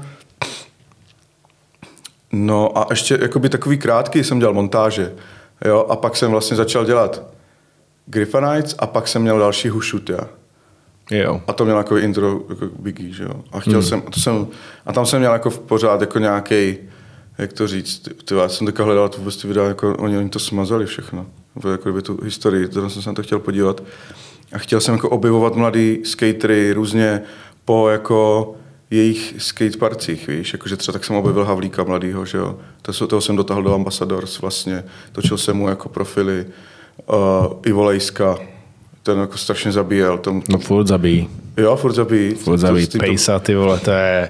No a ještě jakoby takový krátký jsem dělal montáže, jo, a pak jsem vlastně začal dělat Griffanites a pak jsem měl další Hushut, já. Jo. A to měl jako intro jako Biggie, že jo. A chtěl hmm. jsem, a, to jsem, a tam jsem měl jako pořád jako nějaký, jak to říct, ty, já jsem teďka hledal vůbec ty videa, jako oni, oni to smazali všechno, jako kdyby tu historii, to jsem se na to chtěl podívat. A chtěl jsem jako objevovat mladý skatery různě po jako jejich skateparcích, víš, jakože třeba tak jsem objevil Havlíka mladýho, že jo, to, toho jsem dotáhl do Ambassadors vlastně, točil jsem mu jako profily, uh, Ivo Lejska, ten jako strašně zabíjel. Tom, tom, no furt zabíjí. Jo, furt zabít. Furt zabít, Pejsa, ty vole, to je...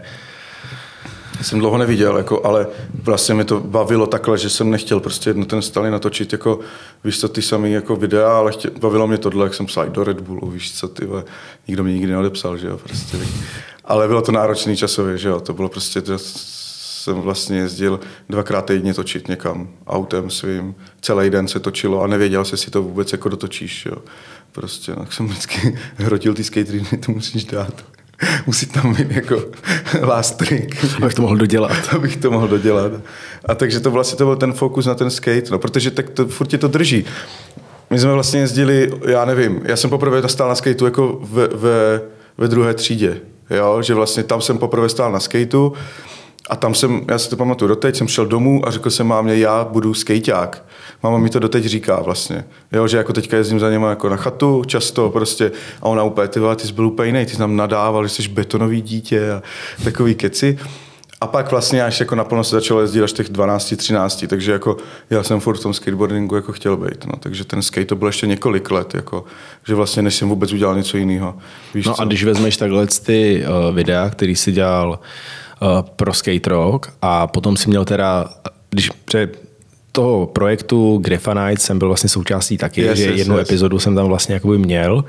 Jsem dlouho neviděl, jako, ale vlastně mi to bavilo takhle, že jsem nechtěl prostě jedno ten Stalin natočit, jako, víš co, ty samý jako videa, ale chtěl, bavilo mě tohle, jak jsem psal do Red Bullu, víš co, ty vole, nikdo mě nikdy neodepsal, že jo, prostě. Ale bylo to náročný časově, že jo, to bylo prostě, to jsem vlastně jezdil dvakrát týdně točit někam autem svým, celý den se točilo a nevěděl se, si to vůbec jako dotočíš, jo. Prostě, no, tak jsem vždycky hrotil ty skatery, to musíš dát. Musí tam být jako last trick. Abych to mohl dodělat. Abych to mohl dodělat. A takže to vlastně to byl ten fokus na ten skate, no, protože tak to, furt tě to drží. My jsme vlastně jezdili, já nevím, já jsem poprvé stál na skateu jako ve, ve, ve druhé třídě, jo? Že vlastně tam jsem poprvé stál na skateu a tam jsem, já si to pamatuju doteď, jsem šel domů a řekl jsem mámě, já budu skejťák. Máma mi to doteď říká vlastně, jo, že jako teďka jezdím za něma jako na chatu často prostě a ona úplně, ty vole, ty jsi byl úplně jiný, ty jsi nám nadával, že jsi betonový dítě a takový keci. A pak vlastně až jako naplno se začalo jezdit až těch dvanáct třináct, takže jako já jsem furt v tom skateboardingu jako chtěl být, no, takže ten skate to bylo ještě několik let, jako, že vlastně než jsem vůbec udělal něco jiného. Víš no co? A když vezmeš takhle ty uh, videa, který jsi dělal uh, pro Skate Rock a potom si měl teda, když před toho projektu Graffanite jsem byl vlastně součástí taky, yes, že yes, jednu yes. epizodu jsem tam vlastně jakoby měl,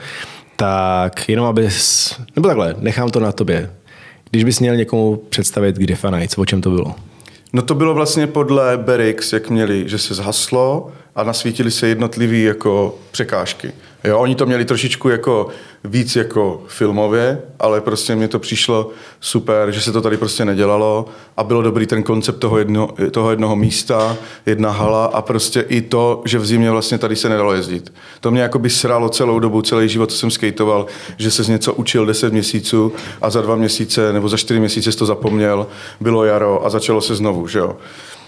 tak jenom abys, nebo takhle, nechám to na tobě. Když bys měl někomu představit Graffanite, o čem to bylo? No to bylo vlastně podle Berix, jak měli, že se zhaslo a nasvítily se jednotlivý jako překážky. Jo, oni to měli trošičku jako víc jako filmově, ale prostě mně to přišlo super, že se to tady prostě nedělalo a bylo dobrý ten koncept toho, jedno, toho jednoho místa, jedna hala a prostě i to, že v zimě vlastně tady se nedalo jezdit. To mě jako by sralo celou dobu, celý život, co jsem skateoval, že se z něco učil deset měsíců a za dva měsíce nebo za čtyři měsíce jsi to zapomněl, bylo jaro a začalo se znovu, že jo.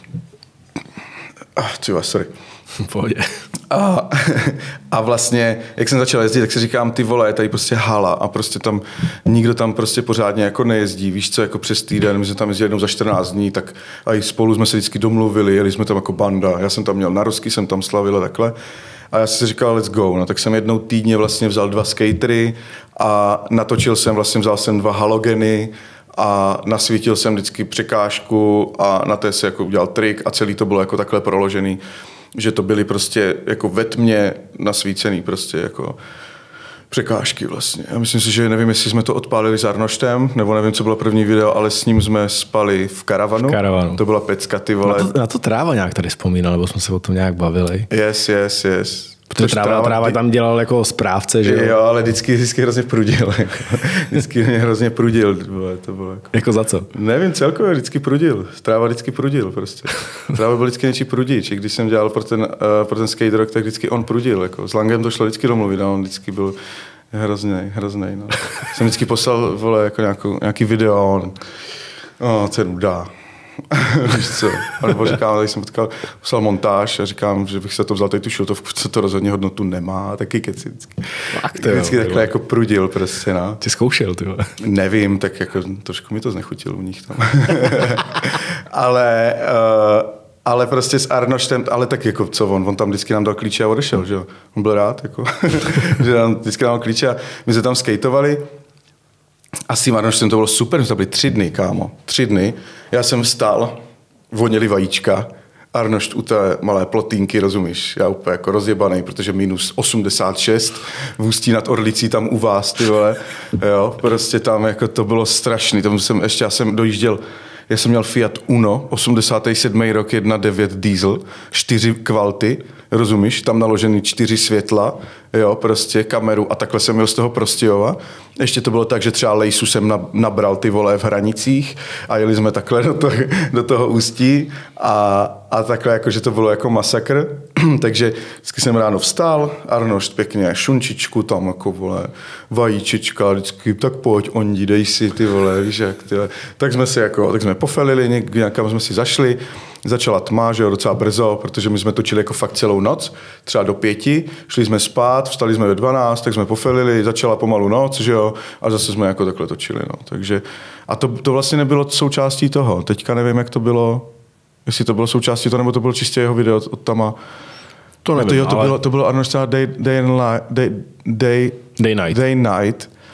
Ah, tyva, sorry. Pohodě. A, a vlastně, jak jsem začal jezdit, tak si říkám, ty vole, je tady prostě hala a prostě tam nikdo tam prostě pořádně jako nejezdí, víš co, jako přes týden, my jsme tam jezdili jednou za čtrnáct dní, tak a i spolu jsme se vždycky domluvili, jeli jsme tam jako banda, já jsem tam měl narozky, jsem tam slavil a takhle. A já jsem si říkal, let's go, no tak jsem jednou týdně vlastně vzal dva skatery a natočil jsem, vlastně vzal jsem dva halogeny, a nasvítil jsem vždycky překážku a na té se jako udělal trik a celý to bylo jako takhle proložený, že to byly prostě jako ve tmě nasvícený prostě jako překážky vlastně. Já myslím si, že nevím, jestli jsme to odpálili s Arnoštem, nebo nevím, co bylo první video, ale s ním jsme spali v karavanu. V karavanu. To byla pecka, ty vole. Na to, na to Tráva nějak tady vzpomínal, nebo jsme se o tom nějak bavili. Yes, yes, yes. Protože tráva, tráva, tráva tam dělal jako správce, že jo? Jo, ale vždycky, vždycky hrozně prudil. Jako. Vždycky mě hrozně prudil. To bylo jako... jako za co? Nevím, celkově vždycky prudil. Tráva vždycky prudil prostě. Tráva byl vždycky něčí prudič. Když jsem dělal pro ten, uh, pro ten skate rock, tak vždycky on prudil. Jako. S Langem to šlo vždycky domluvit a on vždycky byl hroznej, hroznej. No. Jsem vždycky poslal, vole, jako nějakou, nějaký video a on, oh, to je nuda. Víš co? A nebo říkám, když jsem potkal, poslal montáž a říkám, že bych se to vzal tady tu šiltovku, co to rozhodně hodnotu nemá, taky keci vždycky. Fakt, jo, vždycky takhle jako prudil prostě, no. Ty zkoušel, ty vole. Nevím, tak jako trošku mi to znechutil u nich tam. ale, uh, ale prostě s Arnoštem, ale tak jako co on, on tam vždycky nám dal klíče a odešel, že jo. On byl rád, jako, že nám vždycky dal klíče a my jsme tam skateovali. A s tím Arnoštem to bylo super, to byly tři dny, kámo. Tři dny. Já jsem vstal, voněli vajíčka, Arnošt u té malé plotínky, rozumíš? Já úplně jako rozjebanej, protože minus osmdesát šest v Ústí nad Orlicí tam u vás, ty vole. Jo, prostě tam jako to bylo strašný. Tam jsem ještě, já jsem dojížděl, já jsem měl Fiat Uno, osmdesátý sedmý rok, jedna devět diesel, čtyři kvalty, rozumíš? Tam naložený čtyři světla, jo, prostě kameru a takhle jsem jel z toho Prostějova. Ještě to bylo tak, že třeba lejsu jsem nabral ty vole v Hranicích a jeli jsme takhle do toho, do toho Ústí a, a takhle jako, že to bylo jako masakr. Takže vždycky jsem ráno vstal, Arnošt pěkně šunčičku tam jako vole, vajíčečka, vždycky tak pojď Ondi, dej si ty vole, víš jak ty vole. Tak jsme si jako, tak jsme pofelili, někam jsme si zašli, začala tma, že jo, docela brzo, protože my jsme točili jako fakt celou noc, třeba do pěti, šli jsme spát, vstali jsme ve dvanáct, tak jsme pofelili, začala pomalu noc, že jo, a zase jsme jako takhle točili, no. Takže, a to, to vlastně nebylo součástí toho, teďka nevím, jak to bylo, jestli to bylo součástí toho, nebo to bylo čistě jeho video od, od Tama. To nevím, to, jo, to ale... bylo, to bylo Arnošt day, day, and li, day, day, day Night. Day Night.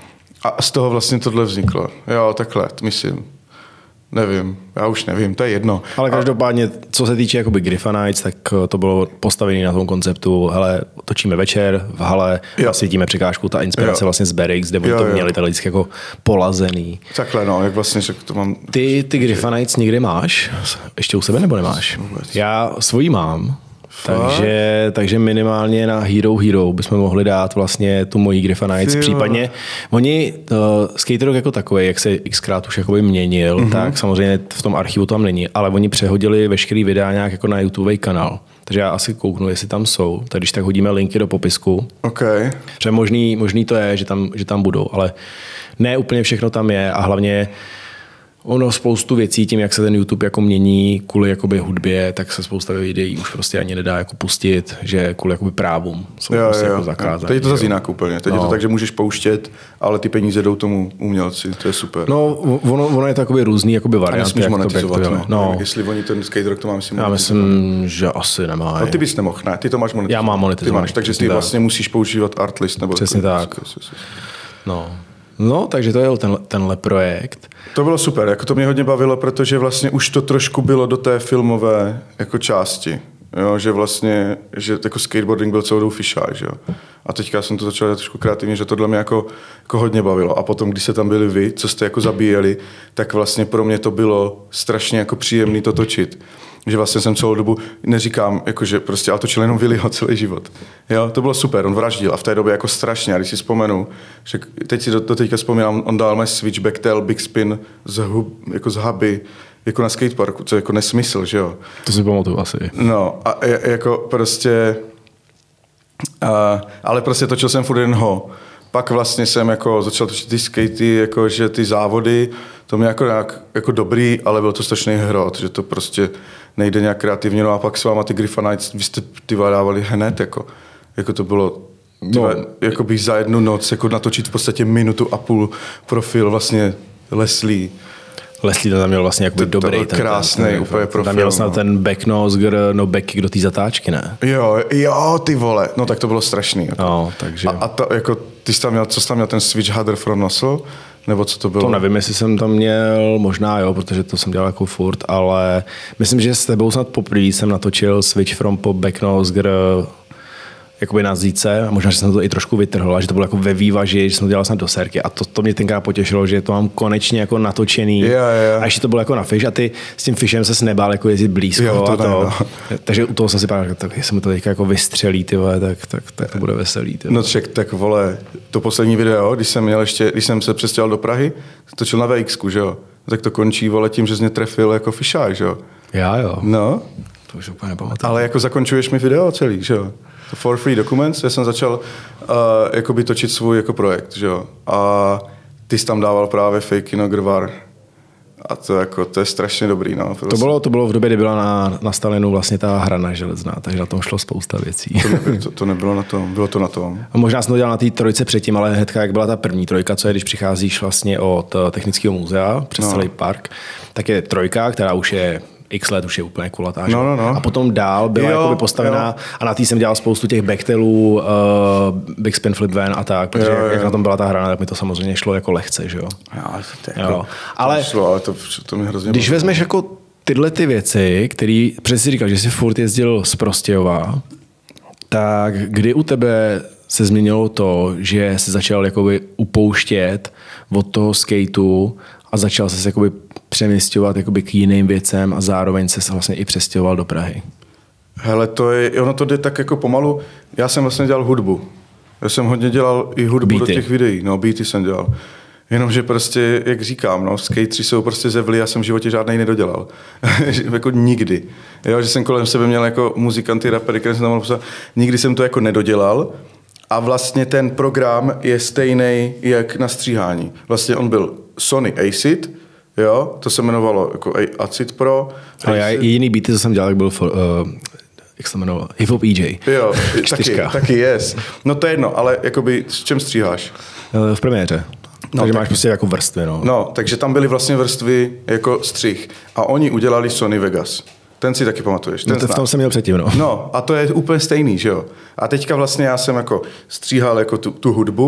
A z toho vlastně tohle vzniklo. Jo, takhle, myslím. Nevím, já už nevím, to je jedno. Ale každopádně, co se týče jakoby Griffa Nights, tak to bylo postavené na tom konceptu, hele, točíme večer v hale, jo. Svítíme překážku, ta inspirace jo. vlastně z Berix, kde jo, to jo. měli tady vždycky jako polazený. Takhle, no, jak vlastně že to mám... Ty, ty Griffa Nights někde máš? Ještě u sebe nebo nemáš? Já svojí mám. Takže, takže minimálně na Hero Hero bychom mohli dát vlastně tu mojí Griffa Nights. Případně oni, uh, Skate Rock jako takový, jak se xkrát už jakoby měnil, mm-hmm. tak samozřejmě v tom archivu tam není, ale oni přehodili veškerý videa nějak jako na YouTube kanál. Takže já asi kouknu, jestli tam jsou. Tak když tak hodíme linky do popisku. Okay. Protože možný, možný to je, že tam, že tam budou, ale ne úplně všechno tam je a hlavně ono spoustu věcí, tím, jak se ten YouTube jako mění kvůli jakoby hudbě, tak se spousta videí už prostě ani nedá jako pustit, že kvůli jakoby právům jsou jo, prostě jo, jako zakázané. Teď je to zase jinak úplně. Teď no. je to tak, že můžeš pouštět, ale ty peníze jdou tomu umělci, to je super. No, ono, ono je to jakoby různý jakoby varianty. A nesmíš monetizovat, no. no. Jestli oni ten Skate Rock to má, myslím, já myslím, že asi nemá. No, ty bys nemohl, ne, ty to máš monetizovat. Já mám monetizovat. Ty máš, takže ty vlastně tak. musíš používat Artlist. Nebo přesně tak. No. No, takže to je ten, tenhle projekt. To bylo super, jako to mě hodně bavilo, protože vlastně už to trošku bylo do té filmové jako části. Jo, že vlastně, že jako skateboarding byl celou dobu fišák, že jo. A teďka jsem to začal dělat trošku kreativně, že tohle mě jako, jako hodně bavilo. A potom, když se tam byli vy, co jste jako zabíjeli, tak vlastně pro mě to bylo strašně jako příjemný to točit. Že vlastně jsem celou dobu, neříkám, jako že prostě, ale točil jenom Willyho celý život. Jo, to bylo super, on vraždil a v té době jako strašně, a když si vzpomenu, že teď si do, do teďka vzpomínám, on dal mé switchback tail, big spin z, hub, jako z huby, jako na skateparku, co je jako nesmysl, že jo. To si pamatuju asi. No a jako prostě, a, ale prostě točil jsem furt jen ho. Pak vlastně jsem jako začal točit ty skatey, jako že ty závody, to mě jako, nějak, jako dobrý, ale byl to strašný hrot, že to prostě nejde nějak kreativně. No a pak s váma ty Griffa Nights, vy jste ty dávali hned, jako, jako to bylo no, jako bych za jednu noc jako natočit v podstatě minutu a půl profil vlastně Leslie. Leslie tam měl vlastně jakoby to, dobrý. To byl krásný ten, úplně profil. Tam měl snad no. ten back nose, no backkick do té zatáčky, ne? Jo, jo, ty vole, no tak to bylo strašný. Jako. No, takže... A, a to, jako, ty jsi tam měl, co jsi tam měl, ten switch harder from nozzle? Nebo co to bylo? To nevím, jestli jsem tam měl, možná jo, protože to jsem dělal jako furt, ale myslím, že s tebou snad poprvé jsem natočil switch from pop back nose jakoby na zíce a možná, že jsem to i trošku vytrhl a že to bylo jako ve vývaži, že jsem to dělal snad do serky a to, to mě tenkrát potěšilo, že to mám konečně jako natočený yeah, yeah. a ještě to bylo jako na fish a ty s tím fishem ses nebál jako jezdit blízko jo, to a to. No. Takže u toho jsem si právě, tak jestli mi to teďka jako vystřelí, ty vole, tak, tak, tak to bude veselý. Ty no ček, tak vole, to poslední video, když jsem měl ještě, když jsem se přestěhoval do Prahy, točil na V X ku, že jo, tak to končí, vole, tím, že jsi mě trefil jako fišák, že jo. Já jo. No. To už úplně nepamatuju. Ale jako zakončuješ mi video celý, že jo. For Free Documents, já jsem začal uh, jakoby točit svůj jako projekt, že jo. A ty jsi tam dával právě Fake Grvar. A to, jako, to je strašně dobrý. No, to, bylo, to bylo v době, kdy byla na, na Stalinu vlastně ta hrana železná, takže na tom šlo spousta věcí. To, nebylo, to, to nebylo na tom, bylo to na tom. A možná jsem to dělal na té trojce předtím, ale hnedka, jak byla ta první trojka, co je, když přicházíš vlastně od Technického muzea přes no. celý park, tak je trojka, která už je x let, už je úplně kulatá. No, no, no. A potom dál byla jo, jakoby postavená jo. A na té jsem dělal spoustu těch backtailů, uh, Big Spin Flip Van a tak, protože jo, jo. jak na tom byla ta hra, tak mi to samozřejmě šlo jako lehce, že jo. jo, to jako, jo. Ale, šlo, ale to, to mi hrozně když vezmeš jako tyhle ty věci, které, přesně si říkal, že jsi furt jezdil z Prostějova, tak kdy u tebe se změnilo to, že jsi začal jakoby upouštět od toho skateu a začal se jakoby přeměstňovat jakoby k jiným věcem a zároveň se vlastně i přestěhoval do Prahy? Hele, to je, ono to jde tak jako pomalu. Já jsem vlastně dělal hudbu. Já jsem hodně dělal i hudbu beaty. Do těch videí. No, beaty jsem dělal. Jenomže prostě, jak říkám, no, skatři jsou prostě zevli, já jsem v životě žádnej nedodělal. Jako nikdy. Jo, že jsem kolem sebe měl jako muzikanty, rapery, které jsem tam mohl poslat. Nikdy jsem to jako nedodělal. A vlastně ten program je stejný jak na stříhání. Vlastně on byl Sony Acid, jo, to se jmenovalo jako Acid Pro. Ale já jediný beaty, co jsem dělal, byl for, uh, jak se jmenovalo, Hip Hop E J. Jo, taky, taky yes. No to je jedno, ale jakoby s čem stříháš? Uh, v premiéře. No, takže tak, máš prostě jako vrstvy, no. No, takže tam byly vlastně vrstvy jako střih. A oni udělali Sony Vegas. Ten si taky pamatuješ. Ten no, v tom jsem měl předtím, no. No, a to je úplně stejný, že jo. A teďka vlastně já jsem jako stříhal jako tu, tu hudbu,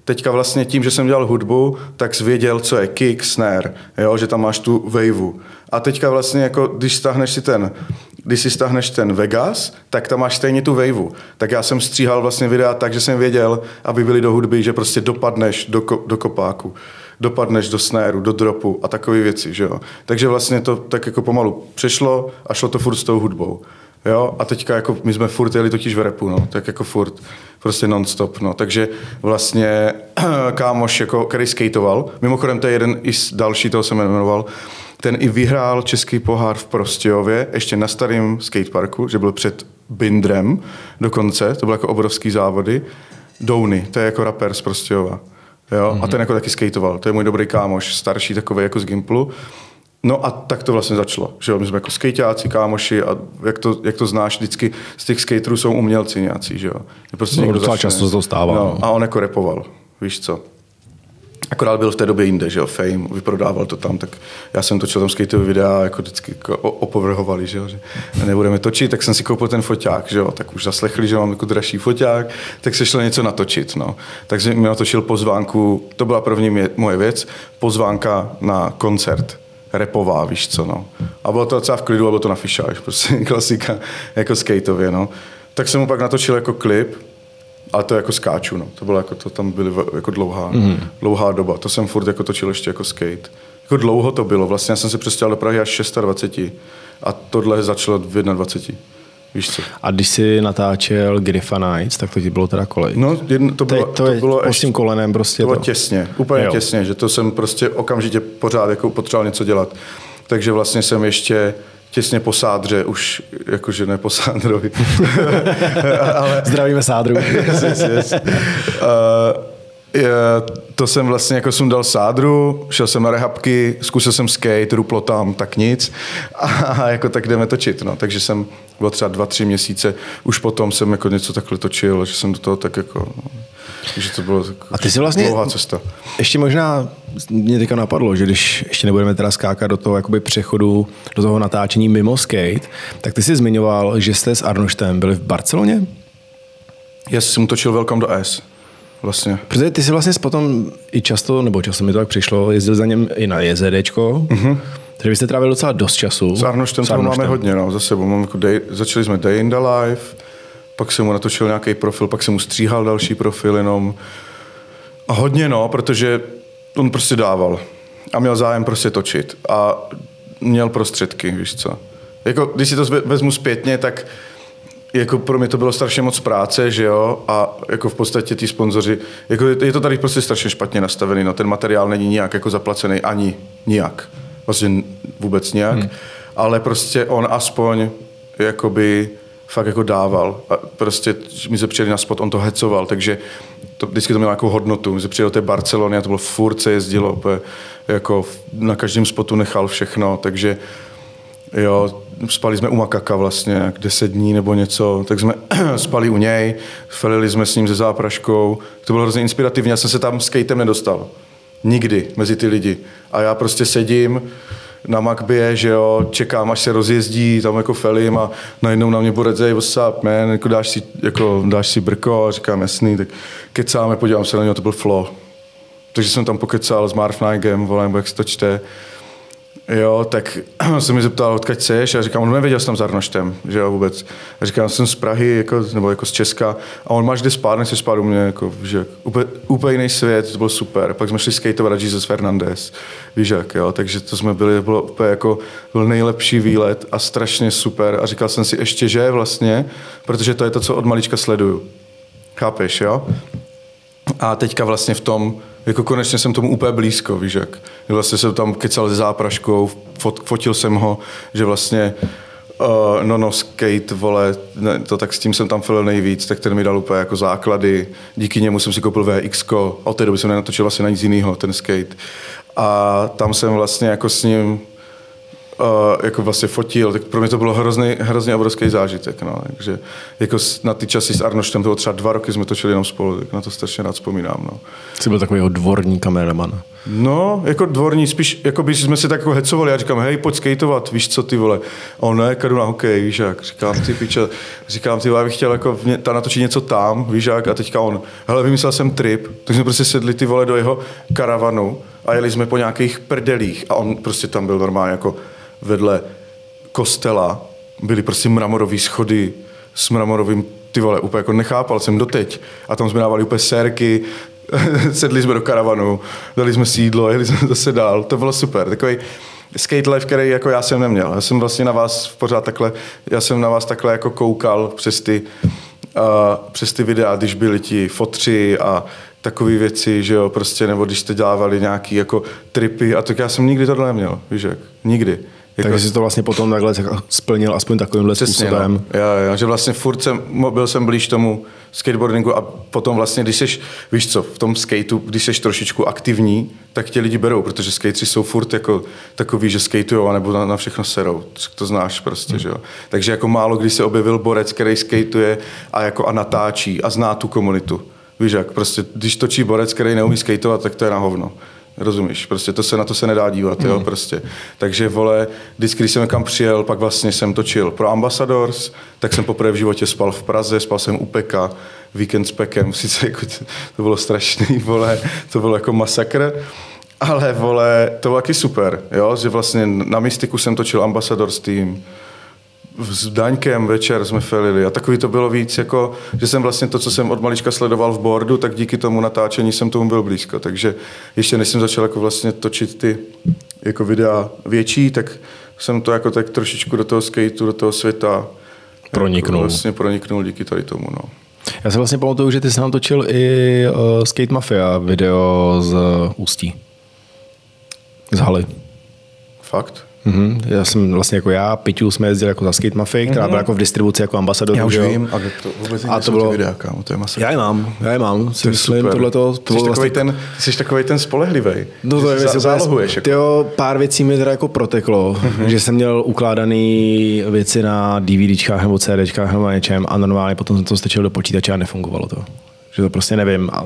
Teďka vlastně tím, že jsem dělal hudbu, tak jsi věděl, co je kick, snare, jo? Že tam máš tu waveu. A teďka vlastně, jako, když stáhneš si ten, když si stáhneš ten Vegas, tak tam máš stejně tu waveu. Tak já jsem stříhal vlastně videa tak, že jsem věděl, aby byli do hudby, že prostě dopadneš do, ko, do kopáku, dopadneš do snareu, do dropu a takové věci, že jo. Takže vlastně to tak jako pomalu přešlo a šlo to furt s tou hudbou. Jo, a teďka jako my jsme furt jeli totiž v rapu, no, tak jako furt, prostě non-stop, no, takže vlastně kámoš, jako, který skateoval, mimochodem to je jeden i další, toho jsem jmenoval, ten i vyhrál český pohár v Prostějově, ještě na starém skateparku, že byl před Bindrem dokonce, to byly jako obrovský závody, Douny, to je jako rapper z Prostějova, jo, mm-hmm. a ten jako taky skateoval, to je můj dobrý kámoš, starší takový jako z Gimplu. No a tak to vlastně začalo, že jo, my jsme jako skejťáci, kámoši a jak to, jak to znáš, vždycky z těch skaterů jsou umělci nějací, že jo. Prostě no, docela často se to stává. No, a on jako repoval, víš co. Akorát byl v té době jinde, že jo, Fame, vyprodával to tam, tak já jsem točil tam skateové videa, jako vždycky jako opovrhovali, že jo, že nebudeme točit, tak jsem si koupil ten foťák, že jo, tak už zaslechli, že mám jako dražší foťák, tak se šlo něco natočit, no. Takže mi natočil pozvánku, to byla první moje věc, pozvánka na koncert. Repová, víš co, no. A bylo to docela v klidu, a bylo to na fišáž, prostě klasika, jako skateově, no. Tak jsem mu pak natočil jako klip, ale to jako skáču, no. To bylo jako, to tam byly jako dlouhá, mm-hmm. dlouhá doba. To jsem furt jako točil ještě jako skate. Jako dlouho to bylo, vlastně já jsem se přestěhoval do Prahy až dvacet šest a tohle začalo v dvacet jedna. Víš co? A když jsi natáčel Griffa Nights, tak to ti bylo teda kolik? No, jedno, to bylo, to, to je bylo ještě, tím kolenem prostě to bylo to. těsně, úplně jo. těsně, že to jsem prostě okamžitě pořád jako potřeboval něco dělat. Takže vlastně jsem ještě těsně po Sádře, už jakože ne po Sádrovi. Ale... Zdravíme Sádru. yes, yes, yes. Uh, Je, to jsem vlastně jako jsem dal Sádru, šel jsem na rehabky, zkusil jsem skate, ruplo tam, tak nic a jako tak jdeme točit, no. Takže jsem byl třeba dva, tři měsíce, už potom jsem jako něco takhle točil, že jsem do toho tak jako, no, že to bylo tak a ty jsi vlastně, dlouhá cesta. Ještě možná mě teďka napadlo, že když ještě nebudeme teda skákat do toho jakoby přechodu, do toho natáčení mimo skate, tak ty jsi zmiňoval, že jste s Arnoštem byli v Barceloně? Já jsem točil Welcome do S. Vlastně. Protože ty jsi vlastně potom i často, nebo často mi to tak přišlo, jezdil za něm i na JZDčko, mm-hmm. takže byste trávili docela dost času. S Arnoštem to máme hodně, no, za sebou. Mám jako day, začali jsme Day in the Life, pak jsem mu natočil nějaký profil, pak jsem mu stříhal další profil jenom. A hodně, no, protože on prostě dával. A měl zájem prostě točit. A měl prostředky, víš co. Jako, když si to vezmu zpětně, tak jako pro mě to bylo strašně moc práce, že jo, a jako v podstatě ty sponzoři, jako je to tady prostě strašně špatně nastavený, no, ten materiál není nijak jako zaplacený, ani nijak, vlastně vůbec nijak, hmm. ale prostě on aspoň jakoby fakt jako dával a prostě my se přijeli na spot, on to hecoval, takže to, vždycky to mělo nějakou hodnotu, my se přijeli do té Barcelony a to bylo furt se jezdilo, jako na každém spotu nechal všechno, takže jo, spali jsme u Makaka vlastně, jak deset dní nebo něco, tak jsme spali u něj, felili jsme s ním se zápraškou, to bylo hrozně inspirativní, já jsem se tam skatem nedostal, nikdy mezi ty lidi a já prostě sedím na Makbě, že jo, čekám, až se rozjezdí, tam jako felim a najednou na mě bude zej, what's up, man, jako dáš si, jako dáš si brko a říkám, jasný, tak kecáme, podívám se na něho, to byl flow. Takže jsem tam pokecal s Marv Nigem, volám, jak se to čte. Jo, tak se mi zeptal, odkud seš, a říkám, on nevěděl, jsem tam s Arnoštem, že jo, vůbec. A říkám, jsem z Prahy, jako, nebo jako z Česka, a on máš kde spát, nechci spát u mě, jako, že úplně, úplně jiný svět, to bylo super. Pak jsme šli skateovat na Jesus Fernandez, víš jak, jo, takže to jsme byli, bylo úplně jako, byl nejlepší výlet a strašně super. A říkal jsem si ještě, že vlastně, protože to je to, co od malička sleduju. Chápeš, jo? A teďka vlastně v tom, jako konečně jsem tomu úplně blízko, víš jak. Vlastně jsem tam kecal se zápraškou, fot, fotil jsem ho, že vlastně uh, no no skate, vole, ne, to tak s tím jsem tam filil nejvíc, tak ten mi dal úplně jako základy. Díky němu jsem si koupil V X ko, od té doby jsem nenatočil vlastně na nic jiného, ten skate. A tam jsem vlastně jako s ním Uh, jako vlastně fotil, tak pro mě to bylo hrozný, hrozně obrovský zážitek, no. Takže jako na ty časy s Arnoštem, to bylo třeba dva roky jsme točili jenom spolu, tak na to strašně rád vzpomínám, no. Jsi byl takovýho dvorní kameraman. No, jako dvorní, spíš, jako by jsme si tak jako hecovali, já říkám, hej, pojď skateovat, víš co, ty vole. A on, ne, jdu na hokej, víš jak, říkám, ty piče, říkám, ty vole, já bych chtěl jako ta natočit něco tam, víš jak, a teďka on, hele, vymyslel jsem trip, tak jsme prostě sedli ty vole do jeho karavanu a jeli jsme po nějakých prdelích a on prostě tam byl normálně jako vedle kostela, byly prostě mramorové schody s mramorovým, ty vole, úplně jako nechápal jsem doteď a tam jsme dávali úplně sérky, sedli jsme do karavanu, dali jsme sídlo, jeli jsme zase dál, to bylo super, takový skate life, který jako já jsem neměl. Já jsem vlastně na vás pořád takhle, já jsem na vás takhle jako koukal přes ty, uh, přes ty videa, když byli ti fotři a takové věci, že jo, prostě, nebo když jste dělávali nějaký jako tripy a tak já jsem nikdy tohle neměl, víš jak, nikdy. Jako, takže jsi to vlastně potom takhle splnil aspoň takovýmhle přesně, způsobem. No. Já, já, že vlastně furt jsem, byl jsem blíž tomu skateboardingu a potom vlastně, když seš, víš co, v tom skateu, když seš trošičku aktivní, tak tě lidi berou, protože skateři jsou furt jako takový, že skatujou anebo na, na všechno serou. To znáš prostě, hmm. že jo. Takže jako málo kdy se objevil borec, který skateuje a jako a natáčí a zná tu komunitu. Víš jak, prostě když točí borec, který neumí skateovat, tak to je na hovno. Rozumíš, prostě to se, na to se nedá dívat, jo, mm. prostě. Takže, vole, vždycky, když jsem kam přijel, pak vlastně jsem točil pro Ambassadors, tak jsem poprvé v životě spal v Praze, spal jsem u Peka, víkend s Pekem, sice jako, to bylo strašný, vole, to bylo jako masakr, ale, vole, to bylo taky super, jo, že vlastně na Mystiku jsem točil Ambassadors tým, s Daňkem večer jsme felili a takový to bylo víc, jako, že jsem vlastně to, co jsem od malička sledoval v boardu, tak díky tomu natáčení jsem tomu byl blízko. Takže ještě než jsem začal jako vlastně točit ty jako videa větší, tak jsem to jako tak trošičku do toho skateu, do toho světa proniknul. Jako vlastně proniknul díky tady tomu. No. Já si vlastně pamatuju, že ty jsi nám točil i uh, Skate Mafia video z Ústí. Z haly. Fakt? Mm-hmm. Já jsem vlastně jako já, Piťu jsme jezdili jako za Skate Mafia, která mm-hmm. byla jako v distribuci jako ambasador. Já už vím, a to vůbec a to bylo videa, kámo, to je masakr. Já je mám, já je mám, si to myslím, tohleto. To jsi, vlastně... ten, jsi takovej ten spolehlivej, no to je, zá, zálohuješ. Jako. Tyjo, pár věcí mi teda jako proteklo, mm-hmm. že jsem měl ukládaný věci na DVDčkách nebo CDčkách nebo na něčem a normálně potom jsem to stačil do počítače a nefungovalo to. Že to prostě nevím. A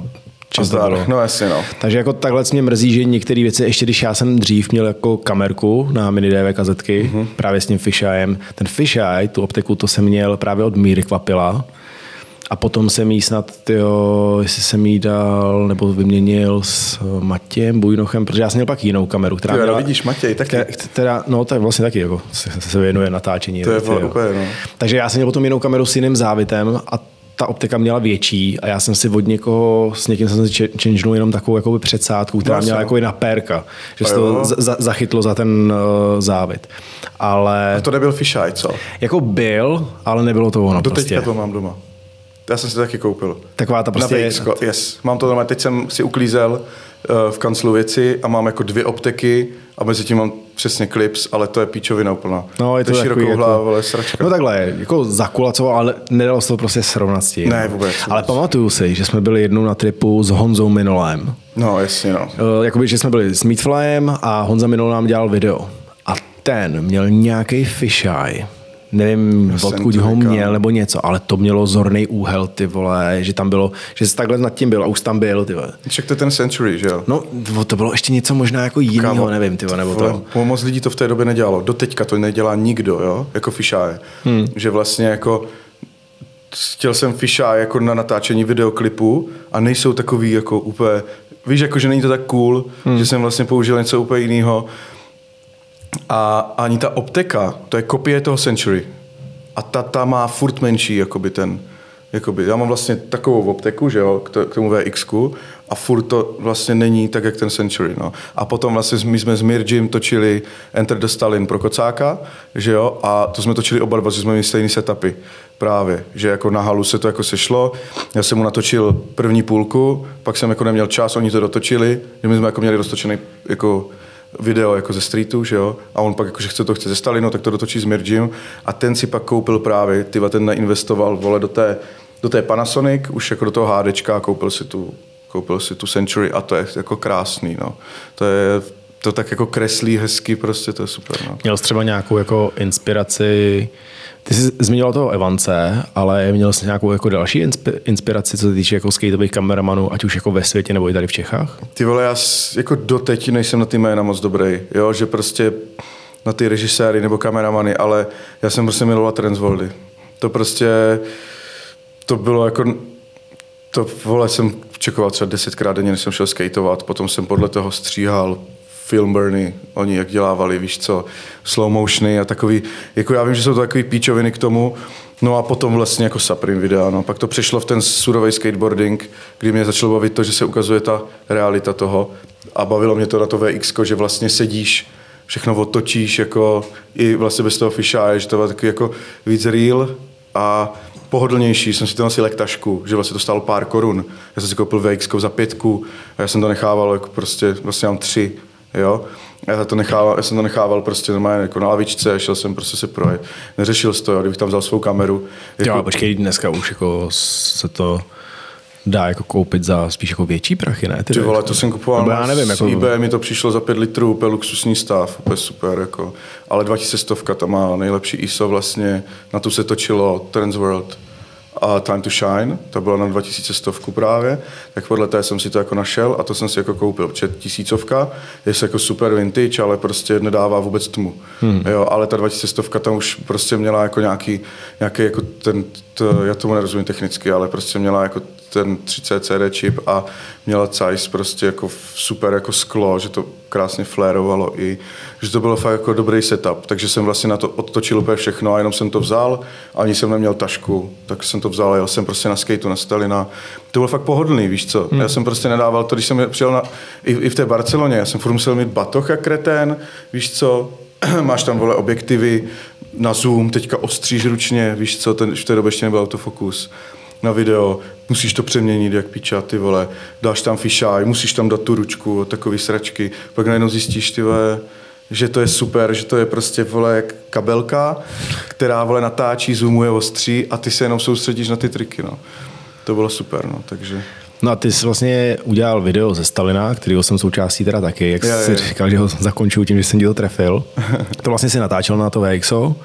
no jasně, no. Takže jako takhle mě mrzí, že některé věci, ještě když já jsem dřív měl jako kamerku na mini D V kazetky, mm-hmm. právě s tím fisheyem. Ten fisheye, tu optiku, to jsem měl právě od Míry Kvapila a potom jsem jí snad, tyjo, jestli jsem jí dal nebo vyměnil s Matějem Bujnochem, protože já jsem měl pak jinou kameru, která ty, měla... vidíš, Matěj, taky. Teda, no tak vlastně taky, jako se, se věnuje natáčení. To je úplně, no. Takže já jsem měl potom jinou kameru s jiným závitem a ta optika měla větší a já jsem si od někoho, s někým jsem si changenul jenom takovou jakoby předsádku, která měla jako na pérka, že se to za, zachytlo za ten uh, závit. Ale... A to nebyl fisheye, co? Jako byl, ale nebylo to ono. Do prostě. teďka to mám doma. Já jsem si to taky koupil. Taková ta prostě... Na P X, yes. Mám to doma, teď jsem si uklízel uh, v kanclu věci a mám jako dvě optiky a mezi tím mám přesně klips, ale to je píčovina úplná. No, je to, to širokouhlá, jako, vole, sračka. No takhle, jako zakulacoval, ale nedalo se to prostě srovnat s tím. Ne, vůbec, vůbec. Ale pamatuju si, že jsme byli jednou na tripu s Honzou Minolem. No, jasně, no. Uh, jakoby, že jsme byli s Meatflyem a Honza Minol nám dělal video. A ten měl nějaký fisheye. Nevím, já odkud ho měl nebo něco, ale to mělo zorný úhel, ty vole, že tam bylo, že jsi takhle nad tím byl a už tam byl, ty vole. Však to je ten Century, že jo? No, to bylo ještě něco možná jako jinýho, nevím, ty vole, nebo to. To. Moc lidí to v té době nedělalo. Doteďka to nedělá nikdo, jo? Jako fisheye. Hmm. Že vlastně jako chtěl jsem fisheye jako na natáčení videoklipu a nejsou takový jako úplně, víš, jako že není to tak cool, hmm. že jsem vlastně použil něco úplně jiného. A ani ta optika, to je kopie toho Century. A ta, ta má furt menší, jakoby ten, jakoby, já mám vlastně takovou optiku, že jo, k tomu V X ku a furt to vlastně není tak, jak ten Century, no. A potom vlastně my jsme s Mirjim točili Enter the Stalin pro Kocáka, že jo, a to jsme točili oba dva, že jsme měli stejný setupy právě, že jako na halu se to jako sešlo, já jsem mu natočil první půlku, pak jsem jako neměl čas, oni to dotočili, že my jsme jako měli roztočený jako video jako ze streetu, že jo, a on pak jakože chce to chce ze Stalinu, tak to dotočí s Mirjim a ten si pak koupil právě, tyva ten nainvestoval, vole, do té, do té Panasonic, už jako do toho HDčka a koupil si tu, koupil si tu Century a to je jako krásný, no. To je, to tak jako kreslí hezky, prostě to je super, no. Měl jsi třeba nějakou jako inspiraci Ty jsi zmiňoval toho Evance, ale měl jsi nějakou jako další inspiraci, co se týče jako skateových kameramanů, ať už jako ve světě nebo i tady v Čechách? Ty vole, já jako doteď nejsem na ty jména moc dobrý, jo, že prostě na ty režiséry nebo kameramany, ale já jsem prostě miloval Transworldy. To prostě, to bylo jako, to vole, jsem čekoval třeba desetkrát denně, než jsem šel skateovat, potom jsem podle toho stříhal film burny, oni jak dělávali, víš co, slow motiony a takový, jako já vím, že jsou to takový píčoviny k tomu, no a potom vlastně jako Supreme videa, no. Pak to přešlo v ten surový skateboarding, kdy mě začalo bavit to, že se ukazuje ta realita toho a bavilo mě to na to V X, že vlastně sedíš, všechno otočíš, jako i vlastně bez toho fisheye, že to bylo takový jako víc real a pohodlnější. Jsem si to nosil jak tašku, že vlastně to stálo pár korun. Já jsem si koupil V X za pětku a já jsem to nechával, jako prostě vlastně mám tři, jo. Já, to nechával, já jsem to nechával prostě normálně jako na lavičce, šel jsem prostě se projet. Neřešil jsi to, jo, kdybych tam vzal svou kameru. Jako... Jo, počkej, dneska už jako se to dá jako koupit za spíš jako větší prachy, ne? Ty, Ty vole, to jsem kupoval já nevím, jako... z eBay, mi to přišlo za pět litrů, úplně luxusní stav, úplně super, jako. Ale dva tisíce stovka tam má nejlepší I S O vlastně, na tu se točilo Transworld a Time to Shine, to bylo na dva tisíce stovku právě, tak podle té jsem si to jako našel a to jsem si jako koupil, protože tisícovka je jako super vintage, ale prostě nedává vůbec tmu, hmm. jo, ale ta dva tisíce stovka tam už prostě měla jako nějaký, nějaký jako ten, to, já tomu nerozumím technicky, ale prostě měla jako ten tři C C D čip a měla size prostě jako super jako sklo, že to krásně flérovalo i, že to bylo fakt jako dobrý setup, takže jsem vlastně na to odtočil úplně všechno a jenom jsem to vzal, ani jsem neměl tašku, tak jsem to vzal a jel jsem prostě na skateu, na Stalina. To bylo fakt pohodlný, víš co, hmm. já jsem prostě nedával to, když jsem přijel na, i, i v té Barceloně, já jsem furt musel mít batoh jak kretén, víš co, máš tam vole objektivy na zoom, teďka ostříš ručně, víš co, ten, v té době ještě nebyl autofokus. Na video, musíš to přeměnit jak piča, ty vole, dáš tam fisheye, musíš tam dát tu ručku, takový sračky, pak najednou zjistíš, ty vole, že to je super, že to je prostě, vole, jak kabelka, která, vole, natáčí, zoomuje, ostří a ty se jenom soustředíš na ty triky, no. To bylo super, no, takže... No a ty jsi vlastně udělal video ze Stalina, kterýho jsem součástí teda taky, jak je, jsi je. říkal, že ho zakončil tím, že jsem ti to trefil. To vlastně si natáčel na to V X O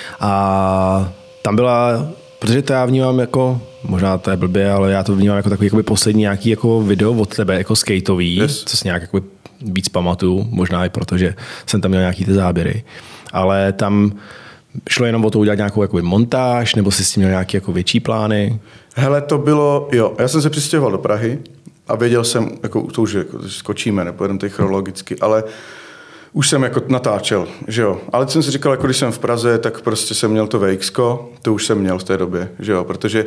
a tam byla... Protože to já vnímám jako, možná to je blbě, ale já to vnímám jako takový jakoby poslední nějaký jako video od tebe, jako skateový, yes. Co si nějak jakoby víc pamatuju, možná i proto, že jsem tam měl nějaký ty záběry. Ale tam šlo jenom o to udělat nějakou jakoby montáž, nebo jsi s tím měl nějaké jako větší plány? Hele, to bylo, jo, já jsem se přistěhoval do Prahy a věděl jsem, jako to už jako, skočíme, nepojedeme tady chronologicky, ale už jsem jako natáčel, že jo. Ale jsem si říkal, jako když jsem v Praze, tak prostě jsem měl to V X ko, to už jsem měl v té době, že jo, protože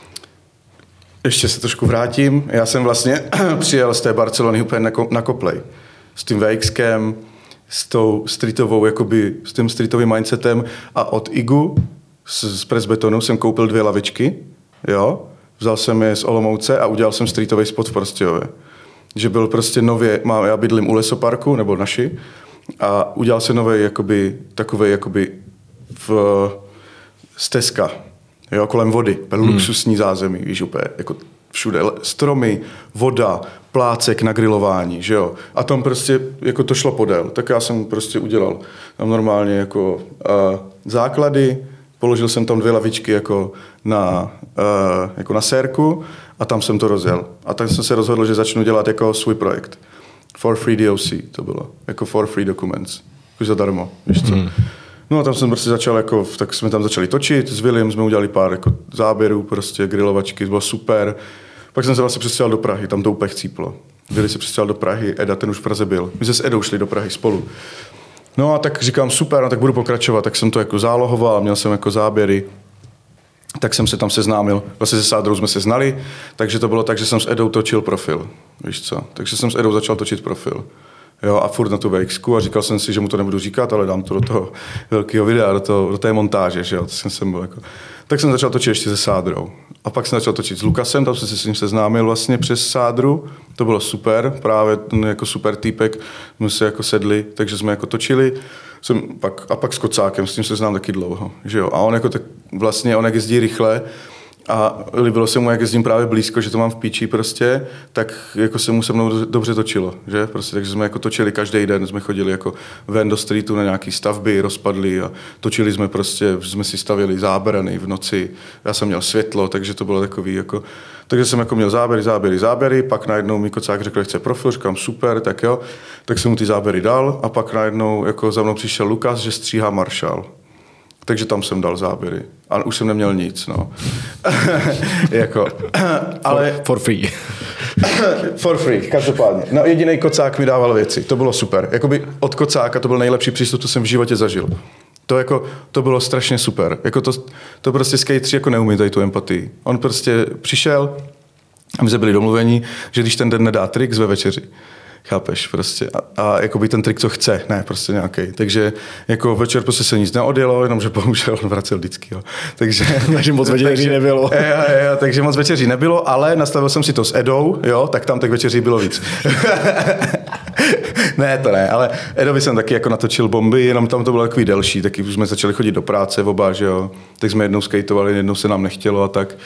ještě se trošku vrátím, já jsem vlastně přijel z té Barcelony úplně na, na Coplay s tím V X kem, s tou streetovou, jakoby, s tím streetovým mindsetem a od Igu z, z Presbetonu jsem koupil dvě lavičky, jo, vzal jsem je z Olomouce a udělal jsem streetový spot v Prostějově. Že byl prostě nově, mám, já bydlím u Lesoparku, nebo naši, a udělal se nový jakoby, takovej jakoby v stezka, jo, kolem vody, hmm. luxusní zázemí, víš, úplně, jako všude, stromy, voda, plácek na grilování, že jo, a tam prostě, jako to šlo podél, tak já jsem prostě udělal tam normálně jako uh, základy, položil jsem tam dvě lavičky jako na, uh, jako na sérku a tam jsem to rozjel. A tak jsem se rozhodl, že začnu dělat jako svůj projekt. For free D O C to bylo, jako for free documents, jako zadarmo, víš co. Mm. No a tam jsem prostě začal, jako, tak jsme tam začali točit, s Willem jsme udělali pár jako záběrů, prostě grilovačky, to bylo super. Pak jsem se vlastně přestěhoval do Prahy, tam to úplně chcíplo. Willy se přestěhoval do Prahy, Eda, ten už v Praze byl. My jsme s Edou šli do Prahy spolu. No a tak říkám, super, no tak budu pokračovat, tak jsem to jako zálohoval, měl jsem jako záběry. Tak jsem se tam seznámil. Vlastně se Sádrou jsme se znali, takže to bylo tak, že jsem s Edou točil profil. Víš co? Takže jsem s Edou začal točit profil. Jo, a furt na tu V X ku a říkal jsem si, že mu to nebudu říkat, ale dám to do toho velkého videa, do, toho, do té montáže. Že jo? To jsem, jsem byl jako... Tak jsem začal točit ještě se Sádrou. A pak jsem začal točit s Lukasem, tam jsem se s ním seznámil vlastně přes Sádru. To bylo super, právě ten jako super týpek, jsme se jako sedli, takže jsme jako točili. Jsem pak, a pak s Kocákem, s tím se znám taky dlouho. Že jo? A on jako tak vlastně, on jak jezdí rychle A líbilo se mu, jak jezdím právě blízko, že to mám v píči prostě, tak jako se mu se mnou dobře točilo, že? Prostě, takže jsme jako točili každý den, jsme chodili jako ven do streetu na nějaký stavby, rozpadli a točili jsme prostě, jsme si stavili zábrany v noci. Já jsem měl světlo, takže to bylo takový jako, takže jsem jako měl záběry, záběry, záběry, pak najednou mi Kocák řekl, že chce profil, říkám super, tak jo, tak jsem mu ty záběry dal a pak najednou jako za mnou přišel Lukas, že stříhá Marshall. Takže tam jsem dal záběry. A už jsem neměl nic, no. jako, ale... For, for free. for free, každopádně. No jedinej Kocák mi dával věci, to bylo super. Jakoby od Kocáka to byl nejlepší přístup, co jsem v životě zažil. To, jako, to bylo strašně super. Jako to, to prostě skateři jako neumí tady tu empatii. On prostě přišel a my jsme byli domluveni, že když ten den nedá trik, zve večeři. Chápeš, prostě. A, a jakoby ten trik, co chce, ne, prostě nějaký. Takže jako večer prostě se nic neodjelo, jenomže bohužel on vracel vždycky, jo. Takže, takže moc večeří nebylo. Je, je, je, takže moc večeří nebylo, ale nastavil jsem si to s Edou, jo, tak tam těch večeří bylo víc. ne, to ne, ale Edovi jsem taky jako natočil bomby, jenom tam to bylo takový delší, taky už jsme začali chodit do práce oba, že jo. Tak jsme jednou skateovali, jednou se nám nechtělo a tak.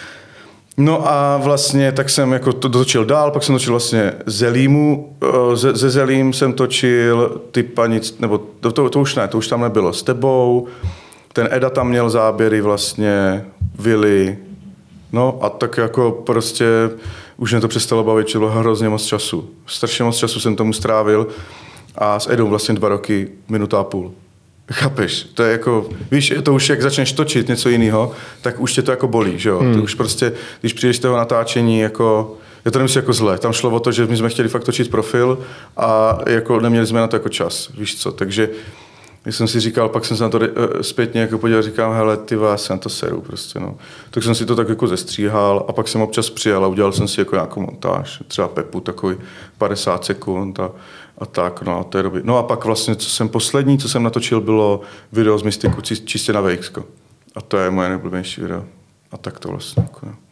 No a vlastně tak jsem jako to točil dál, pak jsem točil vlastně Zelímu, ze, ze Zelím jsem točil ty panic, nebo to, to, to už ne, to už tam nebylo, s tebou, ten Eda tam měl záběry vlastně, Vili, no a tak jako prostě už mě to přestalo bavit, čilo hrozně moc času, strašně moc času jsem tomu strávil a s Edou vlastně dva roky, minuta a půl. Chápeš, to je jako, víš, to už jak začneš točit něco jiného, tak už tě to jako bolí, že jo, hmm. to už prostě, když přijdeš z toho natáčení, jako, já to nemyslím jako zle, tam šlo o to, že my jsme chtěli fakt točit profil a jako neměli jsme na to jako čas, víš co, takže když jsem si říkal, pak jsem se na to zpětně jako podíval, říkám, hele, ty vás, já na to seru prostě, no. Tak jsem si to tak jako zestříhal a pak jsem občas přijel a udělal jsem si jako nějakou montáž, třeba Pepu, takový padesát sekund a, a tak, no a to je doby. No a pak vlastně, co jsem poslední, co jsem natočil, bylo video z Mystiku čistě na V X ko. A to je moje nejoblíbenější video. A tak to vlastně, jako, no.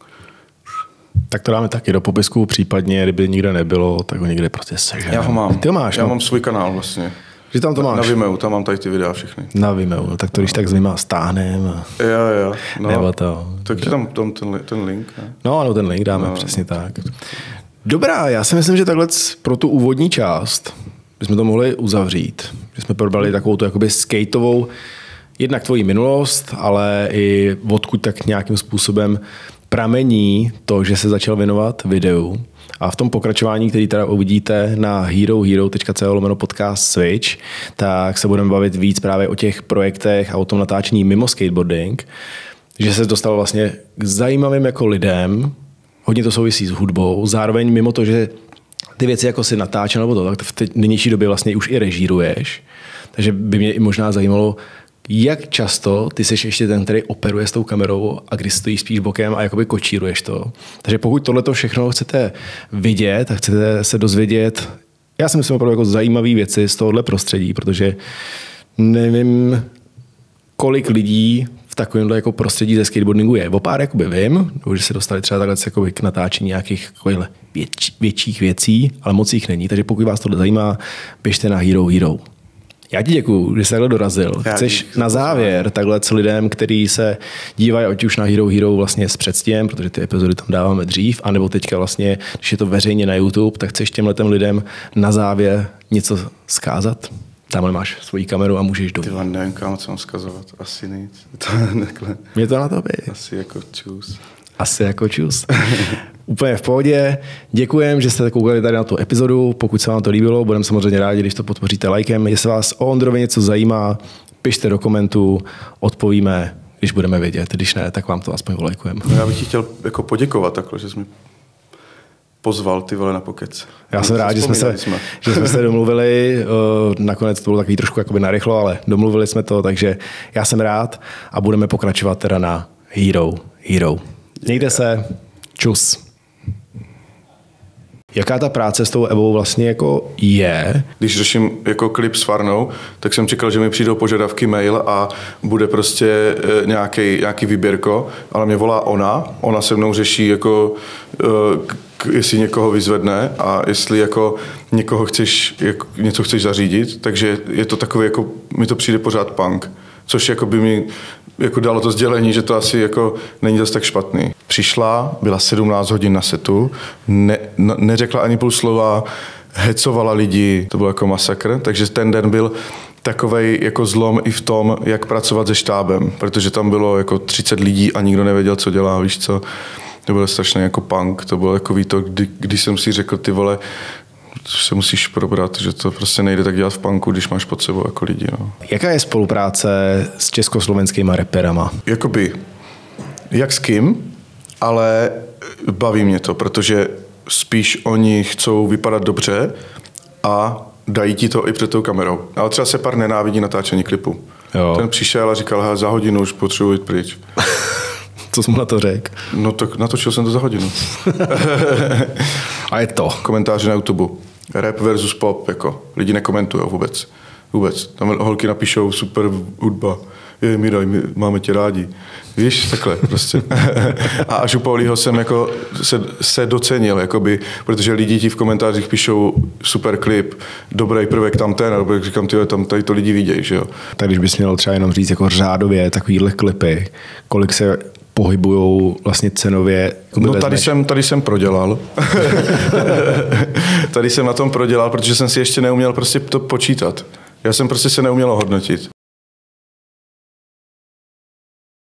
Tak to dáme taky do popisku, případně, kdyby nikde nebylo, tak ho někde prostě seženeme. Já ho mám. Ty ho máš, Já no? mám svůj kanál vlastně. Že tam to máš? Na Vimeo, tam mám tady ty videa všechny. Na Vimeo, no, tak to když tak s Vimeo stáhnem. A... Jo, jo. No. Nebo to. Tak ti tam, tam ten, ten link. Ne? No ano, ten link dáme, no, přesně tak. Dobrá, já si myslím, že takhle pro tu úvodní část bychom to mohli uzavřít. Že jsme probrali takovou tu jakoby skateovou, jednak tvoji minulost, ale i odkud tak nějakým způsobem pramení to, že se začal věnovat videu. A v tom pokračování, který teda uvidíte na herohero tečka co lomeno podcast Switch, tak se budeme bavit víc právě o těch projektech a o tom natáčení mimo skateboarding, že se dostal vlastně k zajímavým jako lidem, hodně to souvisí s hudbou, zároveň mimo to, že ty věci jako si natáčel nebo to, tak v té nynější době vlastně už i režíruješ. Takže by mě i možná zajímalo, jak často ty jsi ještě ten, který operuje s tou kamerou a když stojíš spíš bokem a jakoby kočíruješ to. Takže pokud tohleto všechno chcete vidět a chcete se dozvědět, já si myslím opravdu jako zajímavé věci z tohohle prostředí, protože nevím, kolik lidí v takovémhle jako prostředí ze skateboardingu je. O pár jakoby vím, že se dostali třeba takhle jakoby k natáčení nějakých větš, větších věcí, ale moc jich není. Takže pokud vás tohle zajímá, běžte na Hero Hero. Já ti děkuju, že jsi takhle dorazil. Já Chceš díky, na závěr takhle s lidem, kteří se dívají ať už na Hero Hero vlastně s předstihem, protože ty epizody tam dáváme dřív, anebo teďka vlastně, když je to veřejně na YouTube, tak chceš těmhletem lidem na závěr něco zkázat? Tamhle máš svoji kameru a můžeš domů. Ty vám nevím, kam co mám zkazovat. Asi nic. Mě to na to by. Asi jako čus. Asi jako čus. Úplně v pohodě. Děkujem, že jste koukali tady na tu epizodu. Pokud se vám to líbilo, budeme samozřejmě rádi, když to podpoříte lajkem. Jestli vás o Ondrovi něco zajímá, pište do komentů, odpovíme, když budeme vědět. Když ne, tak vám to aspoň volajkujeme. Já bych ti chtěl jako poděkovat takhle, že jsi mi pozval ty vole na pokec. Já jsem rád, že jsme, se, jsme. že jsme se domluvili. Nakonec to bylo takový trošku jakoby narychlo, ale domluvili jsme to, takže já jsem rád a budeme pokračovat teda na Hero Hero. Mějte se. Čus. Jaká ta práce s tou Evou vlastně jako je? Když řeším jako klip s Farnou, tak jsem čekal, že mi přijdou požadavky mail a bude prostě nějaký, nějaký výběrko, ale mě volá ona, ona se mnou řeší jako k, jestli někoho vyzvedne a jestli jako někoho chceš, jako něco chceš zařídit, takže je to takový jako, mi to přijde pořád punk. Což jako by mi jako dalo to sdělení, že to asi jako není zase tak špatný. Přišla, byla sedmnáct hodin na setu, ne, ne, neřekla ani půl slova, hecovala lidi, to byl jako masakr, takže ten den byl takovej jako zlom i v tom, jak pracovat se štábem, protože tam bylo jako třicet lidí a nikdo nevěděl, co dělá, víš co. To bylo strašně jako punk, to bylo jako to, kdy, když jsem si řekl, ty vole, se musíš probrat, že to prostě nejde tak dělat v punku, když máš pod sebou jako lidi. No. Jaká je spolupráce s československýma reperama? Jakoby, jak s kým, ale baví mě to, protože spíš oni chcou vypadat dobře a dají ti to i před tou kamerou. Ale třeba se pár nenávidí natáčení klipu. Jo. Ten přišel a říkal, za hodinu už potřebuji jít pryč. Co jsi mu na to řekl? No tak natočil jsem to za hodinu. A je to. Komentáře na YouTube. Rap versus pop, jako. Lidi nekomentujou vůbec. Vůbec. Tam holky napíšou super hudba. Je, Miraj, my máme tě rádi. Víš, takhle prostě. A až u Paulího jsem jako se, se docenil, jakoby, protože lidi ti v komentářích píšou super klip, dobrý prvek tam ten, a říkám, tyhle, tam tady to lidi vidějí, že jo. Tak když bys měl třeba jenom říct jako řádově takovýhle klipy, kolik se pohybujou vlastně cenově? No tady jsem, tady jsem prodělal. Tady jsem na tom prodělal, protože jsem si ještě neuměl prostě to počítat. Já jsem prostě se neuměl hodnotit.